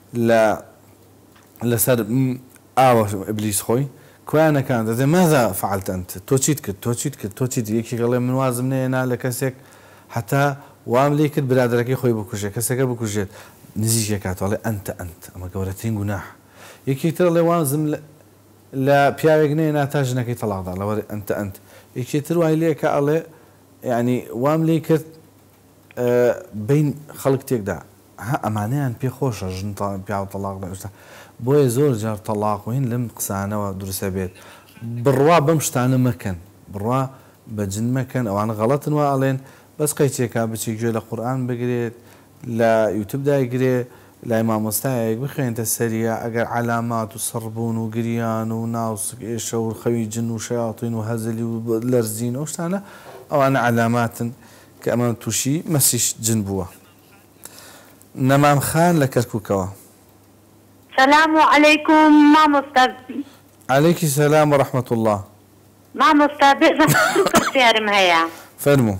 لەسەر ئاوە ئیبلیس خۆی کویانەکان دەدێ ماذا فعلت أنت تۆ چیت کرد تۆ چیت کرد تۆ چیت یەکی گەڵێ من وازم نێنا لە کەسێک هەتا وام لێ کرد برادەرەکەی خۆی بکوژێت کەسەکە بکوژێت نزیکە کاتەڵێ ئەنتە ئەمە گەورەترین گوناح یەکێتر لێ وازم لە پیاوێک نێنا تا ژنەکەی تەلاقدا لەوەرە ئەنتە یەکێتر وای لێ کە ئەڵێ یعنی وام لێ کرد بین خەڵک تێکدا ئەمانەیان پێ خۆشە ژن پیاو تەلاقدا بۆیە زۆر جار تەلاقین لەم قسانەوە دروستە بێت بڕوا بەم شتانە مەکەن بڕوا بە جن مەکەن ئەوانە غەڵەتن وا ئەڵێن بەس قەیچێکا بچێک گوێ لە قورئان بگرێت لە یوتیوبدا گرێ لای مامۆستایەک بخوێنتە سەریە ئەگەر علامات و سەڕبوون و گریان و ناوسک ئێشە و خەوی جن و شەیاطین و هەزلی و لەرزین ئەو شتانە ئەوانە علاماتن کە ئەمە تووشی مەسیش جن بووە. نەمام خان لە کەرکووکەوە. سلام عليكم مامۆستا. عليكي السلام ورحمة الله. مامۆستا بێزە پرسیارم هەیە. فەرموو.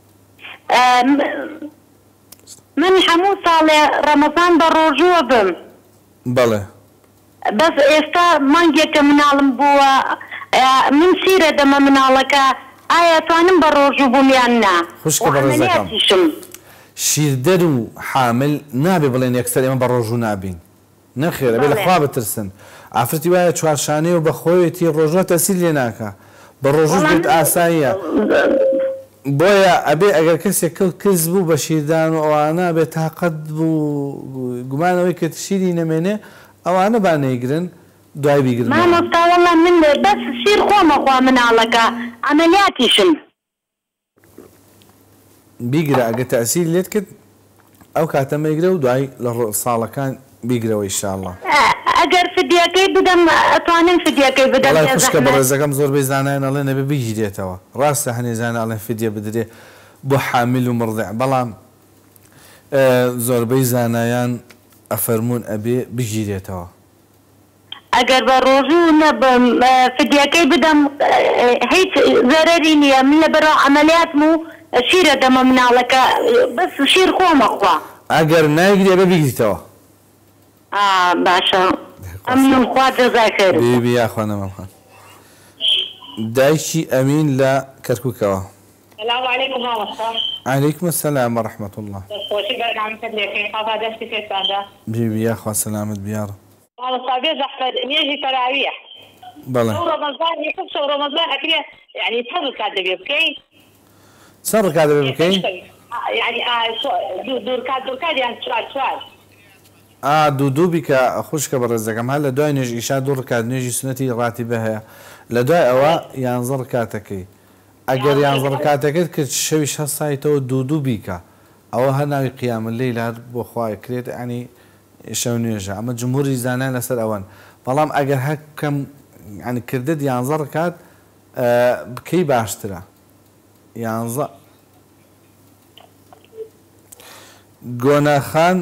من هەموو ساڵێ ڕەمەزان بە ڕۆژووە بم. بەڵێ. بەس ئێستا مانگێکە مناڵم بووە من سیرە دەمە مناڵەکە ئایا توانم بە ڕۆژوو بووم یان نا؟ خوشکە بەڕێزەکەم. شیردەر و حامل نابێ بڵێن یەکسەر ئێمە بە ڕۆژوو نابین. نەخێرە بێ لەخوا بترسن. ئافرەتی وایە چوارشانەی و بە خۆیەتی ڕۆژوە تەسیل لێ ناکە. بە ڕۆژوو بێت ئاساییە. بۆیە ئەبێ ئەگەر کەسێک کەس بوو بە شیردان و ئەوانە بێ تاقەت بوو گومانەوەی کە شیری نەمێنێ ئەوانە با نەیگرن دوای بیگرن. مامۆستا وەڵام من بەس شیر خۆمەخوا مناڵەکە ئەمەلیاتیشم. بیگرە ئەگە تەسیل لێت کرد ئەو کاتە مەیگرە و دوای لە ساڵەکان بیگرەوە ئینشاءالله. ئەگەر فدیەکەی بدەم ئەتوانم فدیەکەی بدەم. وەڵای خوشکە بەڕێزەکەم زۆربەی زانایان ئەڵێن ئەبێ بگیرێتەوە. ڕاستە هەنێ زانە ئەڵێن فدیە بدرێ بۆ حامل و مڕدیع بەڵام زۆربەی زانایان ئەفەرموون ئەبێ بگیرێتەوە. ئەگەر بە ڕۆژوو نەبم فدیەکەی بدەم هیچ زەرەری نییە من لەبەرەوە ئەمەلیاتم و شیرە دەمە مناڵەکە بەس شیر خۆمەخوا. ئەگەر نایگری ئەبێ بگریتەوە. باشە ئەمن خوا جەزای خێر بێبی یاخوا نەمەخوا. دایکی ئەمین لە کەرکووکەوە. السلام عليكم مامۆستا. عليكم السلام ورحمة الله. دەستخۆشی بەرنامەکەت لێکەین قەڵا دەستی پێتاندا. بێبی یاخوا سەلامت بیارە. مامۆستا بێز ئەحمەد نوێژی تەراویح. بەڵێ. ڕەمەزان یەکەم شەو ڕەمەزان ئەکرێ یعنی چەند ڕکات دەبێ بکەین؟ چەند ڕکات دەبێ بکەین؟ یعنی دوورکات یان چوار. دوو بیکە خوشکە بەڕێزەکەم هەر لە دوای نوێژ ئیشا دوو ڕکات نوێژی سنەتی ڕاتیبە هەیە لە دوای ئەوە 11 ڕکاتەکەی ئەگەر 11 ڕکاتەکەت کرد شەویش هەست سایتەوە دوو بیکە ئەوە هەر ناوی قیامە لەیل هەر بۆ خوای کرێت ئەنی شەو نوێژە ئەمە جمهوری زانایان لەسەر ئەوەن بەڵام ئەگەر هەکەم ینی کردت 11 ڕکات بکەی باشترە 11 گۆناخان.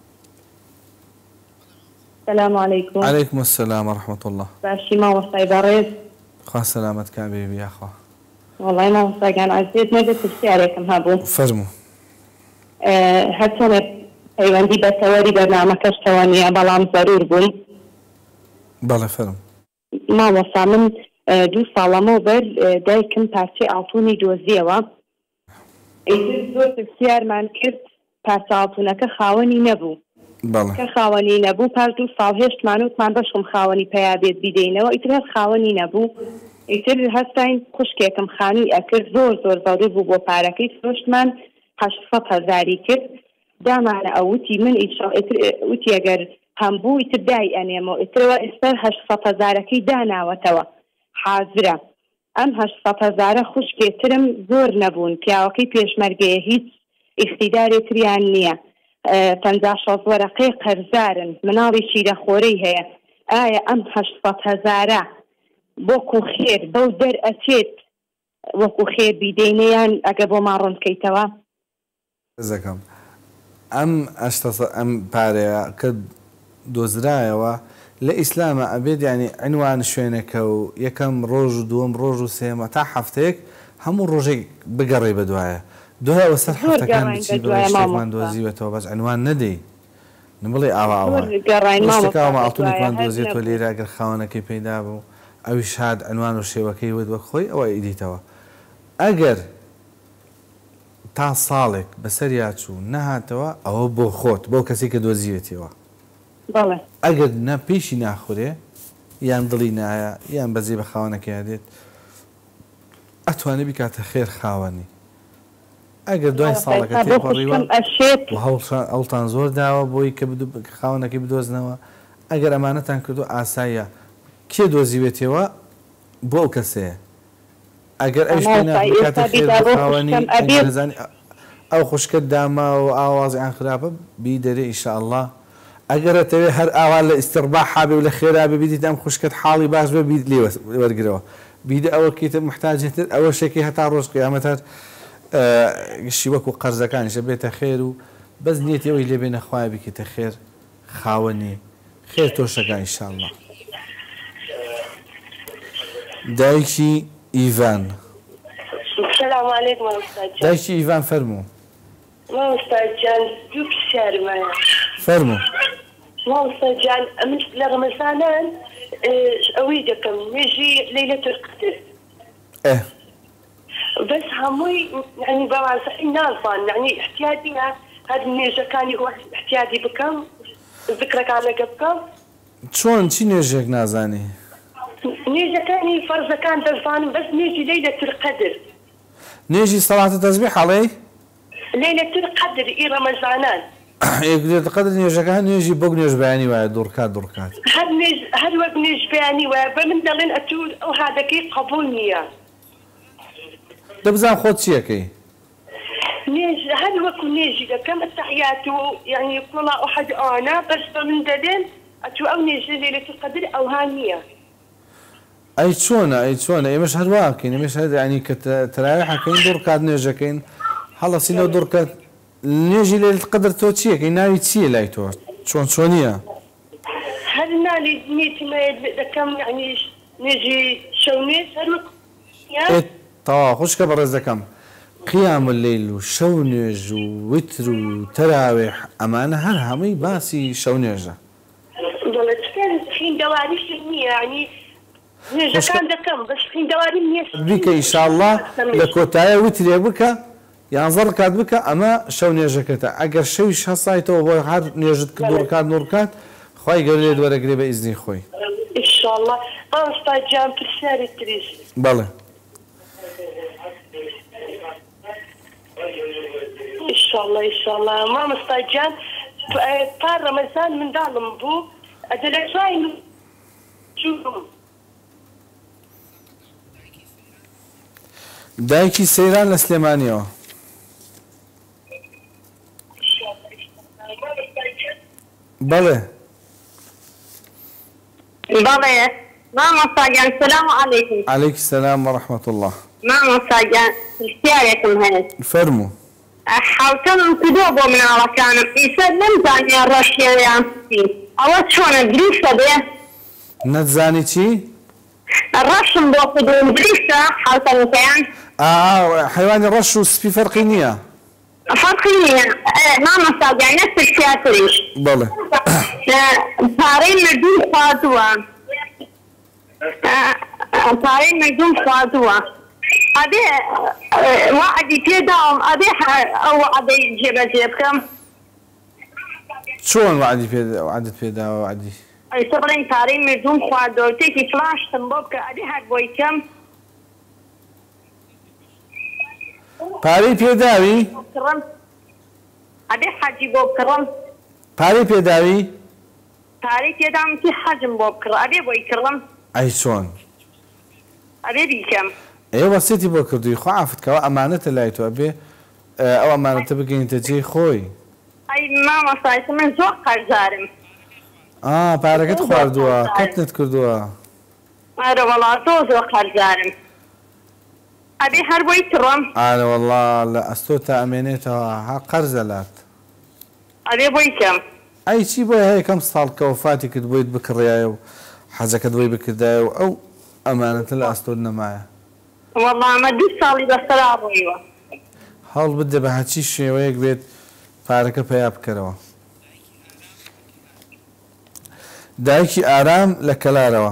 السلام عليكم. عليكم السلام ورحمة الله. باشي مامۆستای بەڕێز. خوا سەلامەت کا بێبی یاخوا. وەڵای مامۆستاگیان عەزیز مێ پرسیارێکم هەبوو. فەرموو. هەرچەندێک پەیوەندی بە تەوەری بەرنامەکەشتەوە نییە بەڵام زەرور بووم. بەڵێ فەرموو. مامۆستا من 2 ساڵەمە بەر دایکم پارچەی ئاڵتوونی دۆزیەوە. زۆر پرسیارمان کرد پارچە ئاڵتوونەکە خاوەنی نەبوو. کە خاوەنی نەبوو پاش 2 ساڵ هێشتمان وتمان بەشم خاوەنی پیا بێت بیدەینەوە ئیتر هەر خاوەنی نەبوو ئیتر هەستاین خوشکێکم خانی ئەکرد زۆر زەوری بوو بۆ پارەکەی فرۆشتمان 800,000 کرد دامانە ئەوتی من وتی ئەگەر هەمبوو ئیتر دای ئەنێمەوە ئیترەوە ئێستا 800,000ەکەی داناوەتەوە حازرە ئەم 800,000 خوشکێترم زۆر نەبوون پیاوەکەی پێشمەرگەیە هیچ ئیختیدارێتریان نییە 50 وەرەقەی قەرزارن مناڵی شیرەخۆرەی هەیە ئایا ئەم 800,000 بۆکو خێر بەو دەرئەچێت وەکو خێر بیدەینەیان ئەگە بۆ ماڕۆن بکەیتەوە؟ زەکەم ئەم پارەیە کە دۆزرایەوە لإسلام أبيد يعني عنوان شوينك و يكم روج دوم روج وسيما تا حفتك همو روجي بقري بدوايا دوها وسر حفتك كان بتشي بغيشتك دوزيوته بس عنوان ندي نبلي آوا مستكاو ما أعطوني كمان دوزيت ولي راقر خاونكي بيدابو أو يشهد عنوان وشيوكي ودوك خوي أو إيدي توا أجر تا صالك بسرياتشو نهاتوا أو بو خوت بو كسيك دوزيتيوا بەڵێ ئەگەر نە پێشی ناخورێ یان دڵی نایە یان بەزی بە خاوەنەکە یادێت ئەتوانێ بیکاتە خێر خاوەنی ئەگەر دوای ساڵەکە تێپەڕیوە هەوڵتان زۆر داوە بۆی کە خاوەنەکەی بدۆزنەوە ئەگەر ئەمانەتان کردو ئاساییە کێ دۆزیوێتەوە بۆ ئەو کەسەیە ئەگەر ئەوش بکاتە خێر خاوەنی ئەزانی ئەو خوشکت داما و ئاوازیان خراپە بی دەرێ ئینشاءالله ئەگەر ئەتەوێ هەر ئاوا لە ئیسترباح حابێ و لە خێرا ببیدیت ئەم خوشکت حاڵی باش بە بیت لێ وەرگرەوە بیدە ئەوە کەیتە محتاجێتر ئەوە شێکی هەتا ڕۆژ قیامەت هەر گشتی وەکو قەرزەکانیشە بێتە خێر و بەس نیەتی ئەوەی لێ بێنە خوای بکەیتە خێر خاوەنی خێر تۆشەکە ئینشاءالله. دایکی ئیڤان. السلام عليكم استاذ جان. دایکی ئیڤان فەرموو. استاذ جان دوو پرسیارمایە. فەرموو. استاذ جان من لە ڕەمەزانان ئەوەی دەکەم نوێژی لەیلەتول قەدر. بس هەمووی یعنی بەوازەحی نازان یعنی احتیاجیە هەر نوێژەکانی احتیاجی بکەم ذکرەکان لەگە بکەم. چۆن چی نوێژێک نازانی؟ نوێژەکانی فەرزەکان دەزانم بەس نوێژی لەیلەتول قەدر. نوێژی سەڵاتە تەسبیح هەڵێ؟ لەیلەتول قەدر ئی ڕەمەزانان. لەیلەتول قەدر نوێژەکان نوێژی بۆ نوێژ بەیانی وایە دوڕکات. هەر وەک نوێژ بەیانی وایە بە من دەڵێن ئەتوو ئەو هادەکەی قبول نییە. دەبزان خۆت چیەکەی؟ نوێژ هەر وەکو نوێژی دەکەم التحیات و یعنی قوڵا ئەحەد ئانا بەس بە من دەڵێن ئەتوو ئەو نوێژە لەیلەتول قەدر ئەوها نییە. ئەی چۆنە ئێمەش هەروواکەین ئێمەش هەر یعنی کە تەراویحەکەین دوڕکات نوێژەکەین هەڵەسینەوە دوڕکات نوێژی لەیلەتول قەدر تۆ چیەکەی ناوی چییە لای تۆ چۆنیە؟ هەر نالی نیتمە دەکەم یعنی نوێژی شەونێژ هەر وەکو تەواو خوشکە بەڕێز دەکەم قیام اللەیل و شەو نوێژ و وتر و تەراویح ئەمانە هەر هەمووی باسی شەو نوێژە. دەڵێت خیندەواریش نییە یعنی نوێژەکان دەکەم بەس خیندەواری نییە. بیکە ئینشاءالله لە کۆتایە وترێ بکە یانزە ڕکات بکە ئەمە شەو نوێژەکەتە ئەگەر شەویش هەسایتەوە بۆ هەر نوێژت کرد دوڕکات نوڕکات خوای گەورە لێت وەرەگرێ بە ئیزنی خۆی. ئینشاءالله. ئەستاذ جان پرسیاری تریش. بەڵێ. ئینشاءالله مامۆستا جان تا ڕەمەزان منداڵم بوو ئەدە لە دوای دایکی سەیران لە سلێمانیەوە. بەڵێ. بەڵێ مامۆستا جان سەلام عەلەیکم. عەلەیکی سەلام وەڕەحمەت الله. مامۆستا جان پرسیارێکم هەیە. فەرموو. حوتەمم کردووە بۆ مناڵەکانم ئیسەر نەمزانیان ڕەشیان چی ئەوە چۆنە دروستە بێ؟ نەتزانی چی؟ ڕەشم بۆ کردووم دروستە حوتەمەکەیان؟ حیوانی ڕەش و سپی فەرقی نییە؟ فەرقی نییە مامۆستا جان نە پرسیارتریش. بەڵێ. پارەی مردوم خواردووە ئەبێ وعدی پێداوم ئەبێ ئەو وعدەی جێبەجێ بکەم. چۆن وعدت پێداوە وعدی؟ ئەیسە بڵێن پارەی مردوم خواردەوە تێکی فلاشتم بۆ بکە ئەبێ هەر بۆی کەم. پارەی پێداوی؟ ئەبێ حەجی بۆ بکڕم. پارەی پێداوی؟ پارەی پێداوم تی حەجم بۆ بکڕ ئەبێ بۆی کڕم. ئەی چۆن؟ ئەبێ بیکەم. ئێوە وەسیەتی بۆ کردووی خۆ عافوتکەوە ئەمانەتە لای تۆ ئەبێ ئەو ئەمانەتە بگەینتە جێی خۆی. ئەی مامۆستا من زۆر قەرزارم. پارەکەت خواردووە کەتنت کردووە. ئەرە وەڵا زۆر قەرزارم ئەبێ هەر بۆی کڕم. ئارە وەڵا لە ئەستۆ تا ئەمێنێتەوە قەرزە لات. ئەبێ بۆی کەم. ئەی چی بۆ هەیە کەم ساڵ کە وفاتی کرد بۆیت بکڕیایە و حەزەکەت بۆی بکردایە و ئەو ئەمانەتە لە ئاستۆت نەمایە؟ والله ئەمە 2 ساڵی بەسەرا ڕۆیوە. هەڵ بدە بە هەچی شێوەیەک بێت پارەکە پیا بکەرەوە. دایکی ئارام لە کەلارەوە.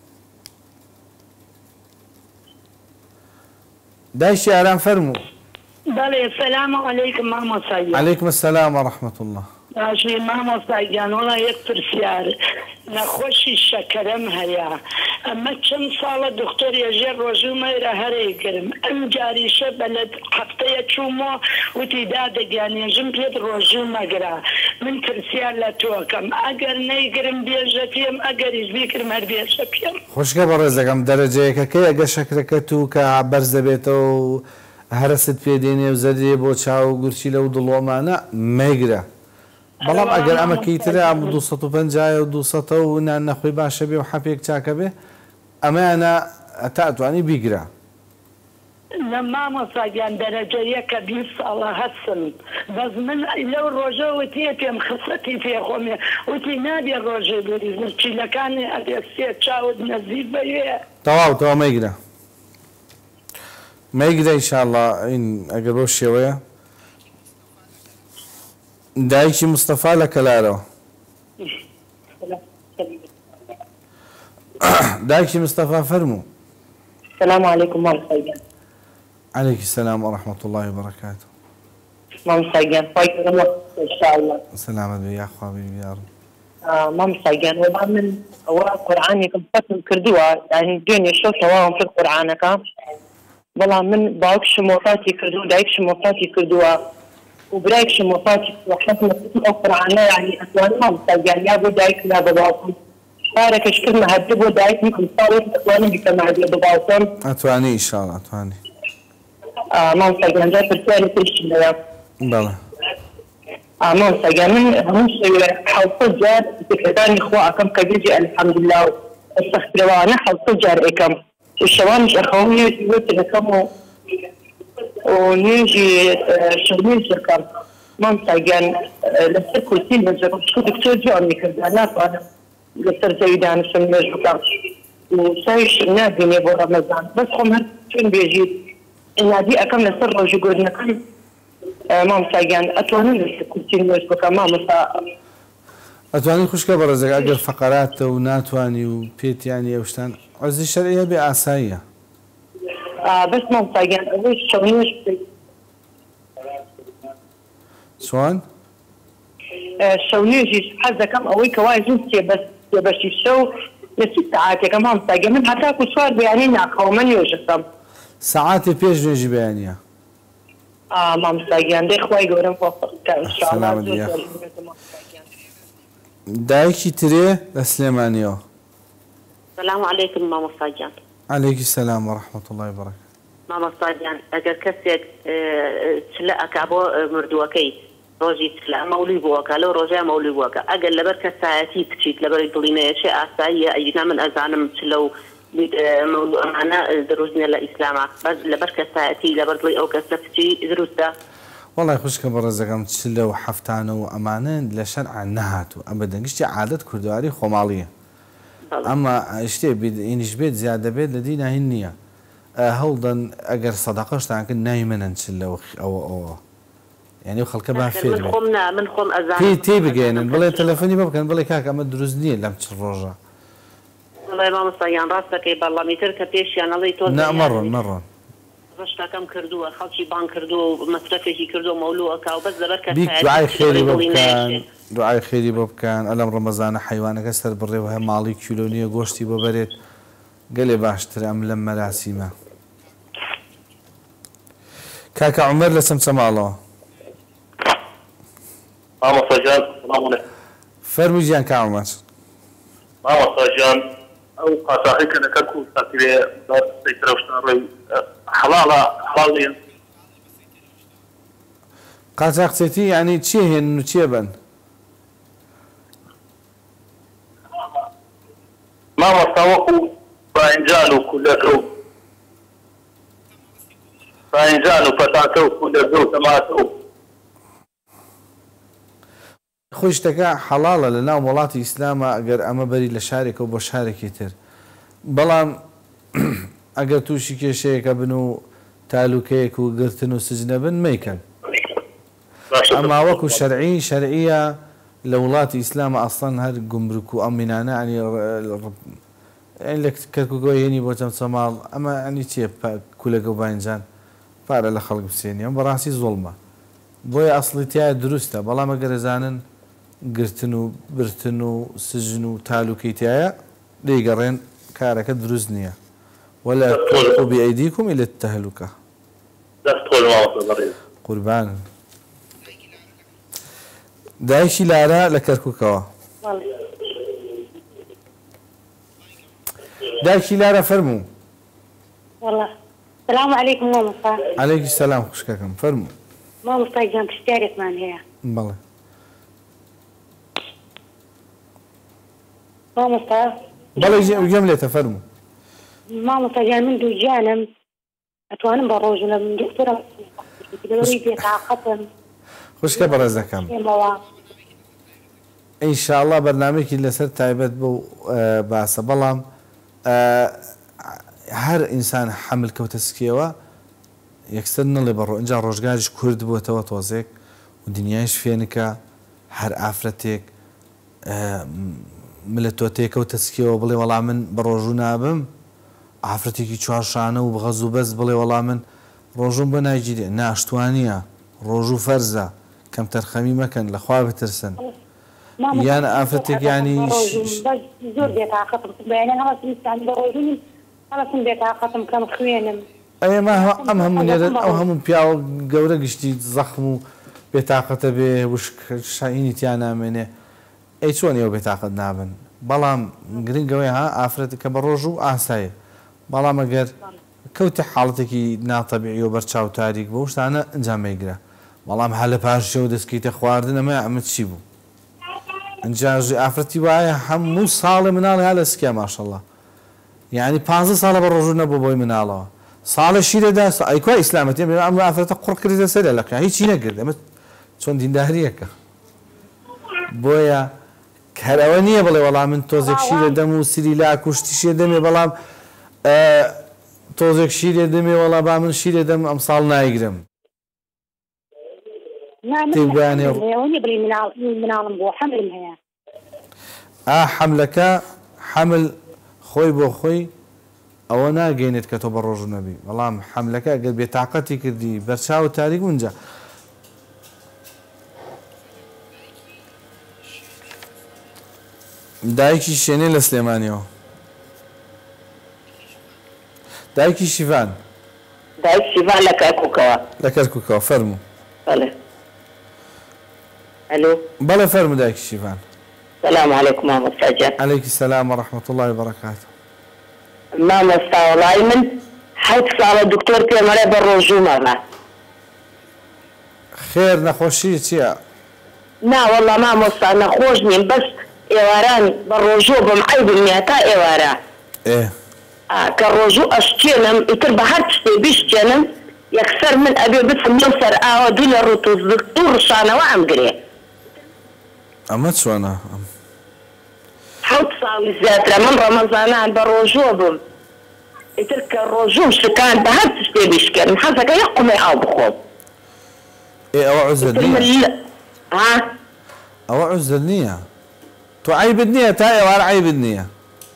دایکی ئارام فەرموو. بەڵێ سەلام عەلەیکم مامۆستاگیان. عەلەیکم السەلام وەڕەحمەت الله. باشی مامۆستاگیان وەڵا یەک پرسیار نەخۆشی شەکەرەم هەیە ئەمە چەند ساڵە دکتۆر ێژێ ڕۆژوو مەیرە هەرەیگرم ئەم جاریشە بە لە هەفتەیە چوومەوە وتی دادەگیانێژم پێت ڕۆژوو مەگرا من پرسیار لە تۆکەم ئەگەر نەیگرم بێژە پێم ئەگەریش بیکرم هەر بێژە پێم. خۆشکە بەڕێزەکەم دەرەجەیەکەکەی ئەگە شەکرەکەت و کە بەرز دەبێتەوە و هەرست پێدێنێ و زەدێ بۆ چاو و گورچی لەو دڵۆمانە مەیگرە. بەڵام ئەگەر ئەمەکەی ترە 250 و 200 و نان نەخۆی باشە بێ و حەپێک چاکە بێ ئەمەیانە تا ئەتوانی بیگرە. لە مامۆستاگیان دەرەجە یەکە 20 ساڵە هەستم بەس من لەو ڕۆژە وتێ پێم خسەتی پێخۆمێ وتی نابێ ڕۆژێ بریزم چیلەکانی ئەبێ سێ چاوت نەزیک بەوێ تەواو مەیگرە مەیگرە ئینشاءڵڵا ئین ئەگەر بۆ شێوەیە. دایکی مستەفا لە کەلارەوە. دایکی مستەفا فەرموو. السلام عليكم مامۆستاگیان. عليك السلام ورحمة الله وبركاته. مامۆستاگیان فایکەم ئینشاءالله. سلامت بێ یا خوا بێ یا رب. مامۆستاگیان وەڵا من ئەوە قورعانێکم فەتم کردووە یانی دوێنێ شەو تەواوم کرد قورعانەکە بەڵام من باوکشم وەفاتی کردو و دایکشم وەفاتی کردووە و برایکشم وەفاتی وەختم ئەو قورعانە یعنی ئەتوانم مامۆستاگیان یا بۆ دایک یا بە باوکم کارێکش کردمە هەردە بۆ دایک میکم ساڵێک ئەتوانم بیکەم هەردە بە باوکم. ئەتوانی ئینشاءڵڵا ئەتوانی. مامۆستاگیان جا پرسیاری ترشم هەیە. بەڵێ. مامۆستاگیان من هەموو شەوێ 700 جار ذیکرەکانی خوا ئەکەم کە بێجێ ئەلحەمدوللا و ئەستەغفیرەوانە 700 جار ئەکەم و شەوانیش ئەخەوم نوێژی وتر ئەکەم و نوێژی شەونێژ ئەکەم. مامۆستاگیان لەسەر کورسی نوێژەکەم چکە دکتۆر جوان میکردا ناتوانم لەسەر زەوی دانیشتم نوێژ بکەم و ساویش نابینێ بۆ ڕەمەزان بەس خۆم هەر چۆن بێژیت ئینادی ئەکەم لەسەر ڕۆژی گۆرنەکەم. مامۆستاگیان ئەتوانم لەسەر کورسی نوێژ بکەم مامۆستا. ئەتوانی خوشکە بەڕێزەکە ئەگەر فەقەراتە و ناتوانی و پێتیانی ئەو شتان عەرزی شەرعیە بێ ئاساییە. بەس مامۆستاگیان ئەوەی شەونێژ بکەیت. چۆن؟ شەونێژیش حەز دەکەم ئەوەی کە وای زوو تێبەشی شەو لە چی سەعاتێکە مامۆستاگیان من هەتاکو چوار بەیانی ناخەومە نوێژەکەم. سەعاتێ پێش نوێژی بەیانیە. مامۆستاگیان دەی خوای گەورەم خۆ ئینشاءڵڵا. دایکی ترێ لە سلێمانیەوە. السلام عليكم مامۆستاگیان. عليك السلام ورحمة الله وبركاته. مامۆستاگیان ئەگەر کەسێک چلە ئەکا بۆ مردووەکەی ڕۆژی چلە مەولی بووەکە لەو ڕۆژەیە مەولی بووەکە ئەگەر لەبەر کەسایەتی بچیت لەبەری دڵینەیەشێ ئاساییە ئەینا من ئەزانم چلە و مەولوو ئەمانە دروستنیە لە ئیسلاما بەس لەبەر کەسایەتی لەبەر دڵی ئەو کەسە بچی دروستە. وەڵای خوشکە بەڕێزەکەم چلە و حەفتانە و ئەمانە لە شەرعا نەهاتوو ئەمە دەنگشتی عادەت کوردواری خۆماڵیە. ئەمە شتێ ئینیش بێت زیادە بێت لە دینە هین نییە. هەوڵدەن ئەگەر سەدەقەشتان کرد نایمەنن چلە ئەوە یعنی و خەڵکە با فێر بێت. من خۆم ئەزانم تێ بگەێنن بڵێ تەلەفۆنی بکەن بڵێ کاکە ئەمە دروست نییە لەم چ ڕۆژە. وڵای مامۆستاگیان ڕاستەکەی بەڵامی تر کە پێشیانەڵی تۆ مەڕۆن ڕشتەکەم کردووە خەڵکی بان کردووە و مەسرەفێکی کردو مەولووەکە و بەس لەبەر دوعای خێری بۆ بکەن دوعای خێری بۆ بکەن ئەلەم ڕەمەزانە حیوانەکە سەر بڕێوە هە ماڵی کیلۆنیە گۆشتی بۆ بەرێت گەلێ باشترە ئەم لەم مەراسیمە. کاکە عومەر لە چەمچەماڵەوە. مامۆستاگیان فەرمووی گیان کا عومەر. مامۆستاگیان ئەو قاساقی کە دەکات و ساتیرێ سەیترەشتان ڕێی حەڵاڵە حەڵاڵ نییە. قاچاقچێتی یعنی چیە هێنن و چیە بن؟ مامۆستا وەکو باینجان و کولەکە و باینجان و پەتاکە و کولەکە و تەماتە و خۆی شتەکە حەڵاڵە لە ناو وڵاتی ئیسلامە ئەگەر ئەمە بەری لە شارێکەوە بۆ شارێکی تر بەڵام ئەگەر تووشی کێشەیەکە بن و تالوکەیەک و گرتن و سجنە بن مەیکەن ئەما وەکو شەرعیە لە وڵاتی ئیسلامە ئەسڵەن هەر گومرک و ئەمینانە لە کەرکووگەوە هێنی بۆ چەند سەماڵ ئەمە ئەنی چیە کولەگە و باینجان پارە لە خەڵک بسێنی ئەم بەڕاستی زۆڵمە بۆیە ئەسڵی تایە دروستە بەڵام ئەگەر ئەزانن گرتن و برتن و سژن و تالوکەی تایە دەیگەڕێن کارەکە دروست نییە ولا تلقوا بأيديكم إلى التهلكة قربان دايشي لارا لكركوكوا دايشي لارا فرمو والله السلام عليكم ماما مصطفى. عليك السلام خوشكاكم فرمو ماما مصطفى جام تشترك معنا هي بلى ماما مصطفى بلى جملة فرمو ماما مصطفى من دو جانم أتوانم بالرجل من دكتورة يريد يتعاقبهم خوشكا برزكم إن شاء الله برنامجك اللي سر تايبت بو باسا بلام هر إنسان حمل كوتسكيوا يكسرنا اللي برو إنجا روجاج كرد بو توزيك ودنياش فينك هر عفرتك ملتوتيك وتسكيوا بلي والله من بروجونا بم عفرتێکی چوارشانە و بغەز و بەس بڵێ وەڵام من ڕۆژوم بە نایگیری ناشتوانیە ڕۆژ و فەرزە کەم تەرخەمی مەکەن لەخوا بترسن یان ئافرەتێک ینی زۆر بێتاقەتم بێتاقەتم کەم خوێنم ئەمە ئەم هەموو ئەو هەموو پیاوە گەورە گشتی زەخم و بێتاقەتە بێ شاینی تیان نامێنێ ئەی چۆن ئێوە بێتاقەت نابن بەڵام گرنگەوەی ها ئافرەت کە بە ڕۆژ و ئاسایە بەڵام ئەگەر کەوتە حاڵەتێکی ناتەبیعی و بەرچاو تاریک بۆ شتانە ئەنجام مەیگرە بەڵام هە لە پاشەوە دەستکەیتە خواردن ئەمە ئەمە چی بوو ئەنجاژی ئافرەتی وایە هەموو ساڵی مناڵی ها لە سکیا ماشەڵڵا یعنی 15 ساڵە بە ڕۆژوو نەبوو بۆی مناڵەوە ساڵە شیرەدا ئەیکوا ئیسلامەتی ئەم ئافرەتە قوڕ کردێتە سەر لەکە هیچی نەکرد ئەمە چۆن دینداریەکە بۆیە کەرەوە نییە بڵێ وەڵام من تۆزێک شیرە دەم و سری لا کوشتیشێ دەمێ بەڵام تۆزێک شیرێ دەمێ وەڵا با من شیرێ دەم ئەم ساڵ نایگرم حملەکە حمل خۆی بۆ خۆی ئەوە ناگەینێت کە تۆ بە ڕۆژ نەبی بەڵام حملەکە ئەگەر بێتاقەتی کردی بەرچاو تاریک اونجا دایکی شوێنێ لە سلێمانیەوە دایکی شیڤان دایک شیڤان لە کەرکووکەوە لە کەرکووکەوە فەرموو بەڵێ ئەلۆ بەڵێ فەرموو دایکی شیڤان سلام علیکم مامۆستا جان عەلەیکی سەلام وەڕەحمەتوڵڵاهی وبەرەکاتوه مامۆستا وەڵای من 7 ساڵە دکتۆر پێمەڵێ بە ڕۆژوومەمە خێر نەخۆشی چییە نا وەڵڵا مامۆستا نەخۆش نیم بەس ئێواران بە ڕۆژوو بم عەیبم نییە تا ئێوارە کە ڕۆژوو ئەشتێنم ئیتر بە هەر شتێ بیشتێنم یەکسەر من ئەبێ بچم لەو سەر ئاوە دوو لە ڕوتوو ڕشانەوە ئەمگرێ ئەمە چۆنە 7 ساڵی زیاترە من ڕەمەزانان بە ڕۆژوە بووم ئیتر کە ڕۆژوم شکان بە هەر شتێ بیشکردم حەزەکە یەک قومەی ئاو بخۆم ئەوە عوزر نییە ئەوە عوزر نییە تۆ عیبت نییە تا ئێوارە عیبت نییە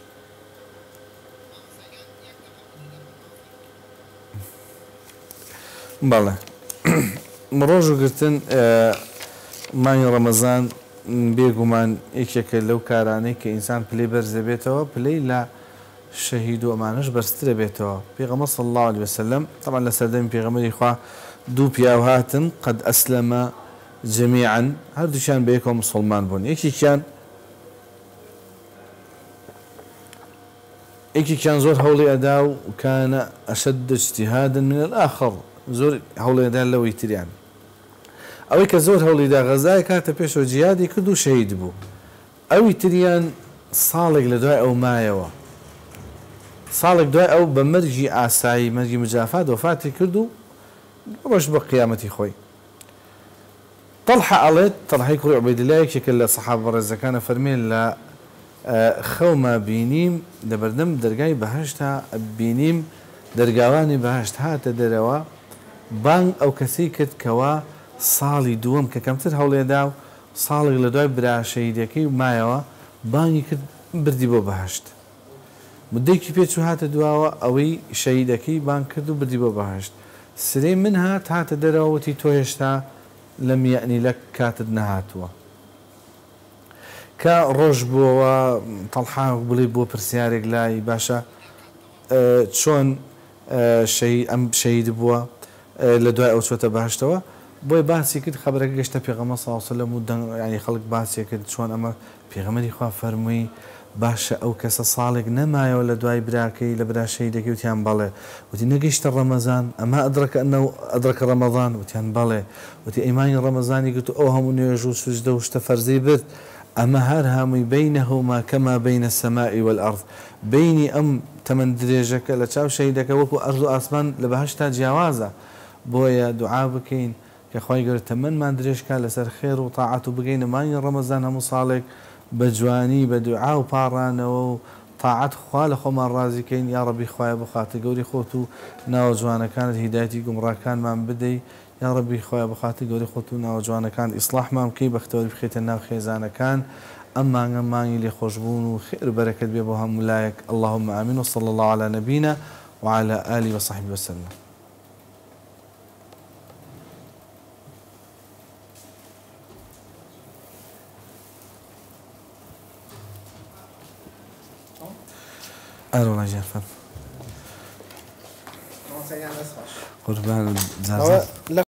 بەڵێ ڕۆژ و گرتن مانگی ڕەمەزان بێگومان یەکێکە لەو کارانەی کە ئینسان پلەی بەرزە بێتەوە پلەی لە شەهید و ئەمانەش بەرزترە بێتەوە پێغەمبەر صلی الله عليه وسلم طبعا لە سەردەمی پێغەمبەری خوا دوو پیاو هاتن قەد ئەسلەمە جەمیعەن هەردووشیان بە یەکەوە موسڵمان بوون یەکێکیان زۆر هەوڵی ئەدا و کانە ئەشەد اجتهادا من الآخر زۆر هەوڵی ئەدا لەوەی تریان ئەوەی کە زۆر هەوڵیدا غەزای کاتە پێشەوە جیهادی کرد و شەهید بوو ئەوی تریان ساڵێک لە دوای ئەو مایەوە ساڵێک دوای ئەو بە مەرجی ئاسایی مەرجی مجافات وفاتی کرد و ڕۆژ بە قیامەتی خۆی طلحة قالت طلحة كوري عبيد الله شكل الصحابة رزقنا فرمين لا خوما بينيم دبردم درجاي بهشتها بينيم درجاواني بهشت هات دروا بان او كثيكت كوا صالي دوم ككمتر هولي داو صالي لدوي برا شهيدكي مايوا باني كد بردي بو بهشت مديكي بيتشو هات دواوا اوي شهيدكي بان كدو بردي بو بهشت سري منها هات دروا وتي توهشتا لم يأني لك كاتد نهاتوا كروج بو طلحة بلي بو برسيارك لاي باشا شون شهيد بوا لدواء او شوته بهشتوا بوي باسي كد خبرك قشتا بيغمبر صلى الله عليه وسلم يعني خلق باسي كد شون اما بيغمبري خوا فرمي باشا او كسا صالق نما ولا دواي براكي لبرا شهيدك وتيان بالي وتي نقشت رمضان اما ادرك انه ادرك رمضان وتيان بالي وتي ايمان رمضان قلت اوهم يجوز سجده واشتفر زي برد اما هرهم بينهما كما بين السماء والارض بيني ام تمن دريجك لتشاو شهيدك وكو ارض اسمان لبهشتا جوازه بويا دعاء بكين كخوي قلت تمن ما ندريش كان لسر خير وطاعته بقينا ما رمضان هم صالك بجواني بدعاء وباران وطاعت خوال خما الرازقين يا ربي خويا بخاطر قولي خوتو ناو جوانا كانت هدايتي قمرا كان ما بدي يا ربي خويا بخاطر قولي خوتو ناو جوانا كان اصلاح ما مكي بختوري بخيت الناو خيزانا كان اما اللي خوشبون وخير بركه بيبوها ملايك اللهم امين وصلى الله على نبينا وعلى اله وصحبه وسلم. أهلا وسهلا. قربان